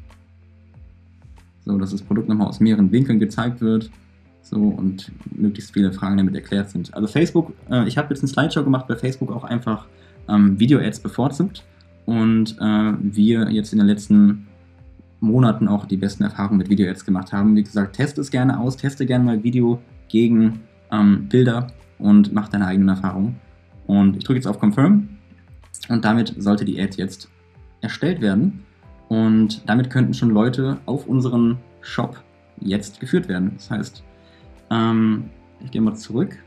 So, dass das Produkt nochmal aus mehreren Winkeln gezeigt wird. So, und möglichst viele Fragen damit erklärt sind. Also Facebook, äh, ich habe jetzt eine Slideshow gemacht, bei Facebook auch einfach ähm, Video-Ads bevorzugt. Und äh, wir jetzt in den letzten Monaten auch die besten Erfahrungen mit Video-Ads gemacht haben. Wie gesagt, teste es gerne aus, teste gerne mal Video gegen ähm, Bilder und mach deine eigenen Erfahrungen. Und ich drücke jetzt auf Confirm und damit sollte die Ad jetzt erstellt werden. Und damit könnten schon Leute auf unseren Shop jetzt geführt werden. Das heißt, ähm, ich gehe mal zurück,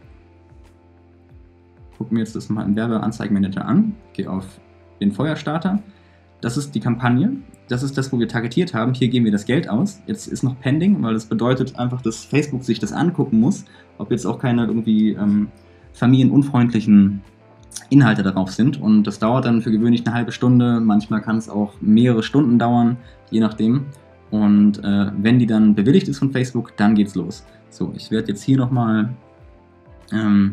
gucke mir jetzt das mal im Werbeanzeigenmanager an, gehe auf den Feuerstarter. Das ist die Kampagne, das ist das, wo wir targetiert haben. Hier geben wir das Geld aus. Jetzt ist noch pending, weil das bedeutet einfach, dass Facebook sich das angucken muss, ob jetzt auch keine irgendwie ähm, familienunfreundlichen Inhalte darauf sind. Und das dauert dann für gewöhnlich eine halbe Stunde. Manchmal kann es auch mehrere Stunden dauern, je nachdem. Und äh, wenn die dann bewilligt ist von Facebook, dann geht's los. So, ich werde jetzt hier nochmal ähm,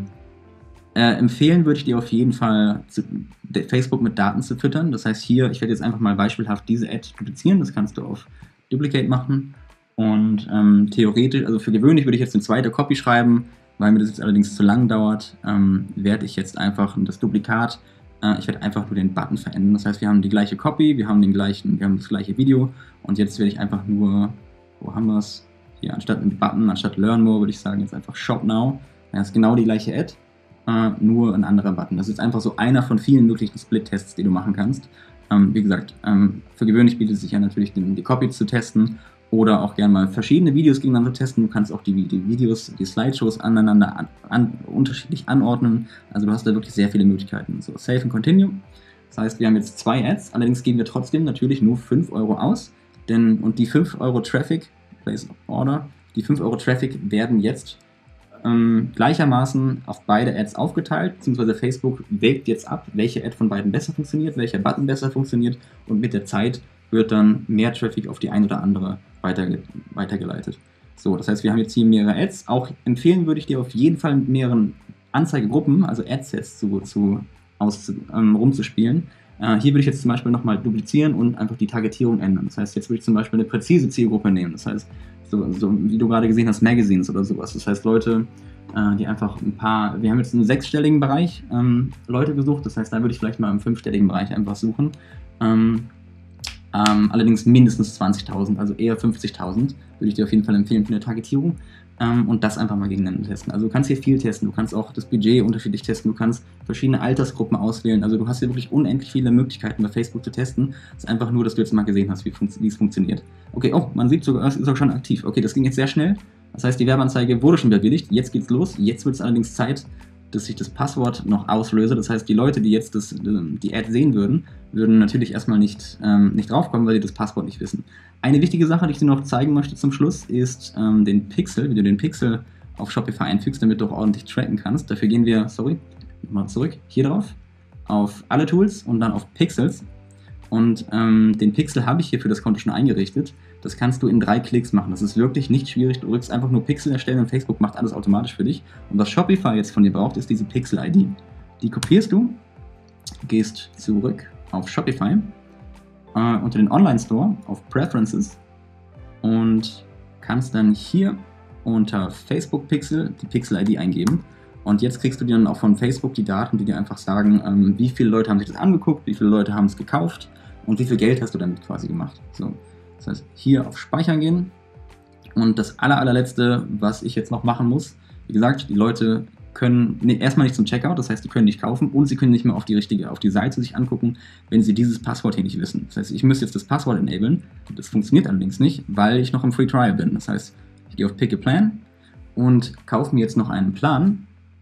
äh, empfehlen, würde ich dir auf jeden Fall zu, Facebook mit Daten zu füttern. Das heißt hier, ich werde jetzt einfach mal beispielhaft diese Ad duplizieren. Das kannst du auf Duplicate machen. Und ähm, theoretisch, also für gewöhnlich würde ich jetzt eine zweite Copy schreiben. Weil mir das jetzt allerdings zu lang dauert, ähm, werde ich jetzt einfach das Duplikat, äh, ich werde einfach nur den Button verändern. Das heißt, wir haben die gleiche Copy, wir haben den gleichen, wir haben das gleiche Video und jetzt werde ich einfach nur, wo haben wir es? Hier anstatt einen Button, anstatt Learn More, würde ich sagen jetzt einfach Shop Now. Das ist genau die gleiche Ad, äh, nur ein anderer Button. Das ist einfach so einer von vielen möglichen Split-Tests, die du machen kannst. Ähm, wie gesagt, ähm, für gewöhnlich bietet es sich ja natürlich, die, die Copy zu testen. Oder auch gerne mal verschiedene Videos gegeneinander testen. Du kannst auch die, die Videos, die Slideshows aneinander an, an, unterschiedlich anordnen. Also du hast da wirklich sehr viele Möglichkeiten. So, Save and Continue. Das heißt, wir haben jetzt zwei Ads. Allerdings geben wir trotzdem natürlich nur fünf Euro aus. Denn, und die fünf Euro Traffic, Place Order, die fünf Euro Traffic werden jetzt ähm, gleichermaßen auf beide Ads aufgeteilt. Beziehungsweise Facebook wägt jetzt ab, welche Ad von beiden besser funktioniert, welcher Button besser funktioniert. Und mit der Zeit wird dann mehr Traffic auf die eine oder andere weiterge weitergeleitet. So, das heißt, wir haben jetzt hier mehrere Ads. Auch empfehlen würde ich dir auf jeden Fall mit mehreren Anzeigegruppen, also Adsets zu, zu, aus, ähm, rumzuspielen. Äh, hier würde ich jetzt zum Beispiel nochmal duplizieren und einfach die Targetierung ändern. Das heißt, jetzt würde ich zum Beispiel eine präzise Zielgruppe nehmen. Das heißt, so, so wie du gerade gesehen hast, Magazines oder sowas. Das heißt, Leute, äh, die einfach ein paar, wir haben jetzt einen sechsstelligen Bereich ähm, Leute gesucht. Das heißt, da würde ich vielleicht mal im fünfstelligen Bereich einfach suchen. Ähm, Ähm, allerdings mindestens zwanzigtausend, also eher fünfzigtausend, würde ich dir auf jeden Fall empfehlen für eine Targetierung. Ähm, und das einfach mal gegeneinander testen. Also du kannst hier viel testen, du kannst auch das Budget unterschiedlich testen, du kannst verschiedene Altersgruppen auswählen. Also du hast hier wirklich unendlich viele Möglichkeiten bei Facebook zu testen. Es ist einfach nur, dass du jetzt mal gesehen hast, wie, wie es funktioniert. Okay, oh, man sieht sogar, es ist auch schon aktiv. Okay, das ging jetzt sehr schnell. Das heißt, die Werbeanzeige wurde schon bewilligt. Jetzt geht's los. Jetzt wird es allerdings Zeit, dass ich das Passwort noch auslöse. Das heißt, die Leute, die jetzt das, die Ad sehen würden, würden natürlich erstmal nicht, ähm, nicht draufkommen, weil sie das Passwort nicht wissen. Eine wichtige Sache, die ich dir noch zeigen möchte zum Schluss, ist ähm, den Pixel, wie du den Pixel auf Shopify einfügst, damit du auch ordentlich tracken kannst. Dafür gehen wir, sorry, nochmal zurück, hier drauf, auf alle Tools und dann auf Pixels. Und ähm, den Pixel habe ich hier für das Konto schon eingerichtet. Das kannst du in drei Klicks machen. Das ist wirklich nicht schwierig. Du drückst einfach nur Pixel erstellen und Facebook macht alles automatisch für dich. Und was Shopify jetzt von dir braucht, ist diese Pixel-I D. Die kopierst du, gehst zurück auf Shopify, äh, unter den Online-Store, auf Preferences und kannst dann hier unter Facebook Pixel die Pixel-I D eingeben. Und jetzt kriegst du dir dann auch von Facebook die Daten, die dir einfach sagen, ähm, wie viele Leute haben sich das angeguckt, wie viele Leute haben es gekauft und wie viel Geld hast du damit quasi gemacht. So. Das heißt, hier auf Speichern gehen und das aller, allerletzte, was ich jetzt noch machen muss, wie gesagt, die Leute können nee, erstmal nicht zum Checkout, das heißt, die können nicht kaufen und sie können nicht mehr auf die richtige, auf die Seite sich angucken, wenn sie dieses Passwort hier nicht wissen. Das heißt, ich müsste jetzt das Passwort enablen, das funktioniert allerdings nicht, weil ich noch im Free Trial bin. Das heißt, ich gehe auf Pick a Plan und kaufe mir jetzt noch einen Plan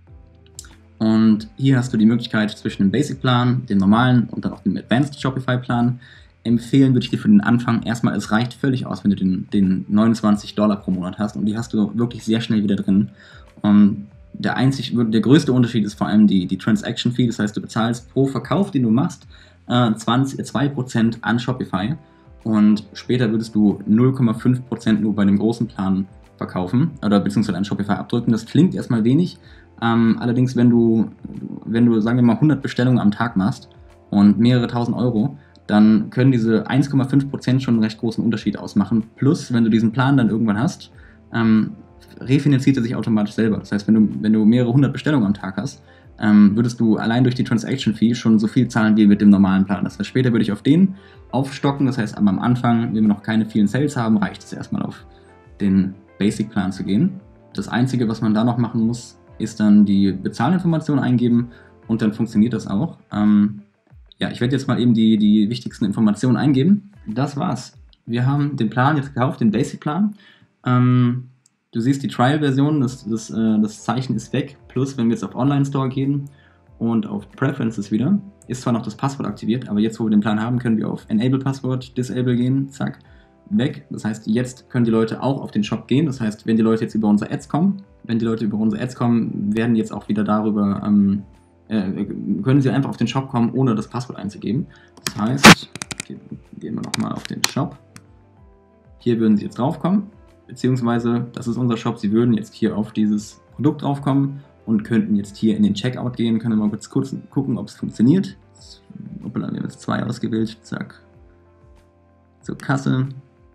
Und hier hast du die Möglichkeit zwischen dem Basic-Plan, dem normalen und dann auch dem Advanced Shopify-Plan. Empfehlen würde ich dir für den Anfang erstmal, es reicht völlig aus, wenn du den, den neunundzwanzig Dollar pro Monat hast und die hast du wirklich sehr schnell wieder drin. Und der einzig, der größte Unterschied ist vor allem die, die Transaction Fee, das heißt, du bezahlst pro Verkauf, den du machst, zwanzig, zwei Prozent an Shopify und später würdest du null Komma fünf Prozent nur bei dem großen Plan verkaufen oder beziehungsweise an Shopify abdrücken. Das klingt erstmal wenig, ähm, allerdings wenn du, wenn du, sagen wir mal, hundert Bestellungen am Tag machst und mehrere tausend Euro, dann können diese eins Komma fünf Prozent schon einen recht großen Unterschied ausmachen. Plus, wenn du diesen Plan dann irgendwann hast, ähm, refinanziert er sich automatisch selber. Das heißt, wenn du, wenn du mehrere hundert Bestellungen am Tag hast, ähm, würdest du allein durch die Transaction Fee schon so viel zahlen wie mit dem normalen Plan. Das heißt, später würde ich auf den aufstocken. Das heißt, aber am Anfang, wenn wir noch keine vielen Sales haben, reicht es erstmal auf den Basic-Plan zu gehen. Das Einzige, was man da noch machen muss, ist dann die Bezahlinformation eingeben und dann funktioniert das auch. Ähm, Ja, ich werde jetzt mal eben die, die wichtigsten Informationen eingeben. Das war's. Wir haben den Plan jetzt gekauft, den Basic-Plan. Ähm, du siehst die Trial-Version, das, das, äh, das Zeichen ist weg. Plus, wenn wir jetzt auf Online-Store gehen und auf Preferences wieder, ist zwar noch das Passwort aktiviert, aber jetzt, wo wir den Plan haben, können wir auf Enable Passwort, Disable gehen, zack, weg. Das heißt, jetzt können die Leute auch auf den Shop gehen. Das heißt, wenn die Leute jetzt über unsere Ads kommen, wenn die Leute über unsere Ads kommen, werden jetzt auch wieder darüber... Ähm, Äh, können Sie einfach auf den Shop kommen, ohne das Passwort einzugeben. Das heißt, gehen, gehen wir nochmal auf den Shop. Hier würden Sie jetzt draufkommen, beziehungsweise, das ist unser Shop, Sie würden jetzt hier auf dieses Produkt draufkommen und könnten jetzt hier in den Checkout gehen, können wir mal kurz, kurz gucken, ob es funktioniert. Hoppala, wir haben jetzt zwei ausgewählt, zack. Zur Kasse.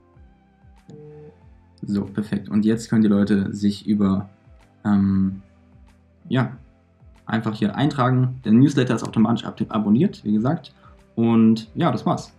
So, perfekt. Und jetzt können die Leute sich über, ähm, ja, einfach hier eintragen. Der Newsletter ist automatisch ab abonniert, wie gesagt. Und ja, das war's.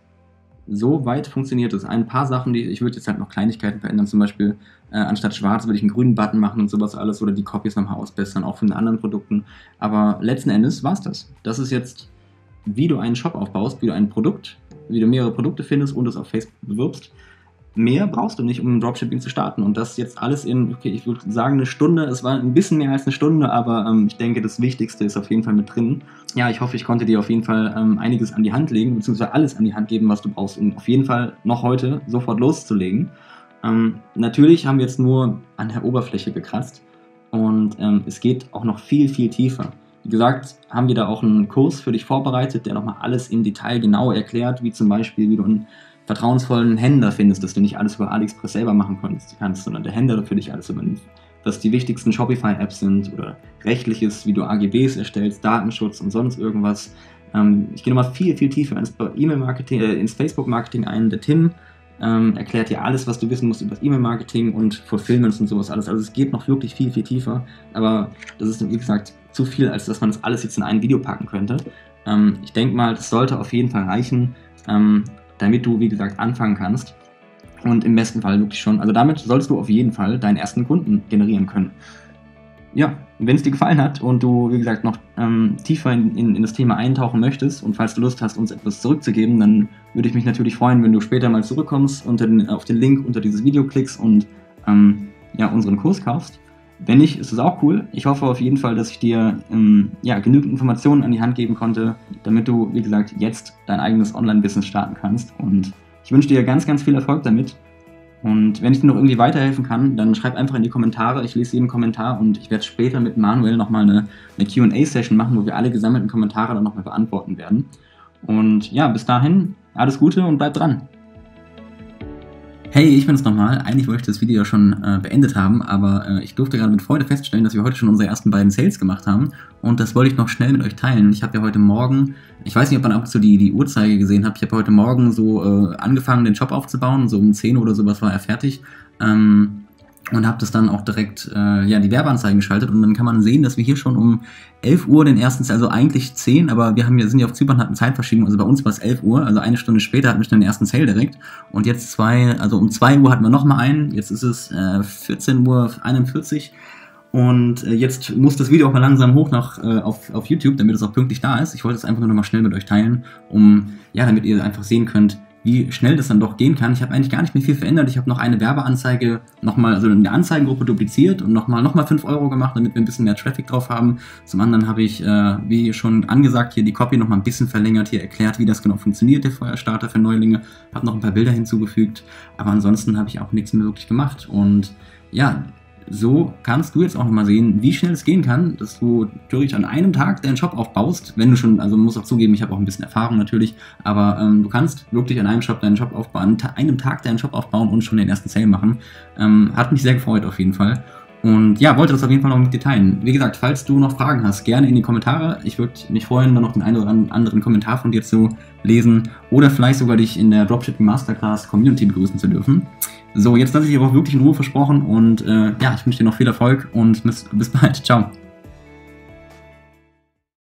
So weit funktioniert es. Ein paar Sachen, die ich würde jetzt halt noch Kleinigkeiten verändern. Zum Beispiel äh, anstatt schwarz würde ich einen grünen Button machen und sowas alles. Oder die Copies nochmal ausbessern, auch von den anderen Produkten. Aber letzten Endes war's das. Das ist jetzt, wie du einen Shop aufbaust, wie du ein Produkt, wie du mehrere Produkte findest und es auf Facebook bewirbst. Mehr brauchst du nicht, um Dropshipping zu starten. Und das jetzt alles in, okay, ich würde sagen eine Stunde. Es war ein bisschen mehr als eine Stunde, aber ähm, ich denke, das Wichtigste ist auf jeden Fall mit drin. Ja, ich hoffe, ich konnte dir auf jeden Fall ähm, einiges an die Hand legen, beziehungsweise alles an die Hand geben, was du brauchst, um auf jeden Fall noch heute sofort loszulegen. Ähm, natürlich haben wir jetzt nur an der Oberfläche gekratzt und ähm, es geht auch noch viel, viel tiefer. Wie gesagt, haben wir da auch einen Kurs für dich vorbereitet, der nochmal alles im Detail genau erklärt, wie zum Beispiel, wie du ein vertrauensvollen Händler findest, dass du nicht alles über AliExpress selber machen kannst, sondern der Händler für dich alles übernimmt. Was die wichtigsten Shopify-Apps sind oder rechtliches, wie du A G Bs erstellst, Datenschutz und sonst irgendwas. Ähm, ich gehe nochmal viel, viel tiefer ins E-Mail-Marketing, äh, ins Facebook-Marketing ein. Der Tim ähm, erklärt dir alles, was du wissen musst über das E-Mail-Marketing und Fulfillments und sowas alles. Also es geht noch wirklich viel, viel tiefer, aber das ist, wie gesagt, zu viel, als dass man das alles jetzt in ein Video packen könnte. Ähm, ich denke mal, das sollte auf jeden Fall reichen, ähm, damit du, wie gesagt, anfangen kannst und im besten Fall wirklich schon, also damit solltest du auf jeden Fall deinen ersten Kunden generieren können. Ja, wenn es dir gefallen hat und du, wie gesagt, noch ähm, tiefer in, in, in das Thema eintauchen möchtest und falls du Lust hast, uns etwas zurückzugeben, dann würde ich mich natürlich freuen, wenn du später mal zurückkommst, unter den, auf den Link unter dieses Video klickst und ähm, ja, unseren Kurs kaufst. Wenn nicht, ist es auch cool. Ich hoffe auf jeden Fall, dass ich dir ähm, ja, genügend Informationen an die Hand geben konnte, damit du, wie gesagt, jetzt dein eigenes Online-Business starten kannst. Und ich wünsche dir ganz, ganz viel Erfolg damit. Und wenn ich dir noch irgendwie weiterhelfen kann, dann schreib einfach in die Kommentare. Ich lese jeden Kommentar und ich werde später mit Manuel nochmal eine, eine Q und A-Session machen, wo wir alle gesammelten Kommentare dann nochmal beantworten werden. Und ja, bis dahin, alles Gute und bleib dran. Hey, ich bin's nochmal. Eigentlich wollte ich das Video ja schon äh, beendet haben, aber äh, ich durfte gerade mit Freude feststellen, dass wir heute schon unsere ersten beiden Sales gemacht haben und das wollte ich noch schnell mit euch teilen. Ich habe ja heute Morgen, ich weiß nicht, ob man ab und zu die, die Uhrzeit gesehen habt, ich habe heute Morgen so äh, angefangen, den Shop aufzubauen, so um zehn oder sowas war er fertig. Ähm, und habe das dann auch direkt, äh, ja, die Werbeanzeigen geschaltet und dann kann man sehen, dass wir hier schon um elf Uhr den ersten, also eigentlich zehn, aber wir haben ja, sind ja auf Zypern, hatten Zeitverschiebung, also bei uns war es elf Uhr, also eine Stunde später hatten wir schon den ersten Sale direkt und jetzt zwei, also um zwei Uhr hatten wir nochmal einen, jetzt ist es äh, vierzehn Uhr einundvierzig und äh, jetzt muss das Video auch mal langsam hoch nach, äh, auf, auf YouTube, damit es auch pünktlich da ist. Ich wollte es einfach nur noch mal schnell mit euch teilen, um, ja, damit ihr einfach sehen könnt, wie schnell das dann doch gehen kann. Ich habe eigentlich gar nicht mehr viel verändert. Ich habe noch eine Werbeanzeige nochmal, also in der Anzeigengruppe dupliziert und nochmal noch mal fünf Euro gemacht, damit wir ein bisschen mehr Traffic drauf haben. Zum anderen habe ich, äh, wie schon angesagt, hier die Copy nochmal ein bisschen verlängert, hier erklärt, wie das genau funktioniert, der Feuerstarter für Neulinge. Habe noch ein paar Bilder hinzugefügt, aber ansonsten habe ich auch nichts mehr wirklich gemacht. Und ja, so kannst du jetzt auch nochmal sehen, wie schnell es gehen kann, dass du theoretisch an einem Tag deinen Shop aufbaust, wenn du schon, also man muss auch zugeben, ich habe auch ein bisschen Erfahrung natürlich, aber ähm, du kannst wirklich an einem Shop deinen Shop aufbauen, an einem Tag deinen Shop aufbauen und schon den ersten Sale machen. Ähm, hat mich sehr gefreut auf jeden Fall. Und ja, wollte das auf jeden Fall noch mit dir teilen. Wie gesagt, falls du noch Fragen hast, gerne in die Kommentare. Ich würde mich freuen, dann noch den einen oder anderen Kommentar von dir zu lesen oder vielleicht sogar dich in der Dropshipping Masterclass Community begrüßen zu dürfen. So, jetzt lasse ich dich aber auch wirklich in Ruhe versprochen und äh, ja, ich wünsche dir noch viel Erfolg und bis, bis bald. Ciao.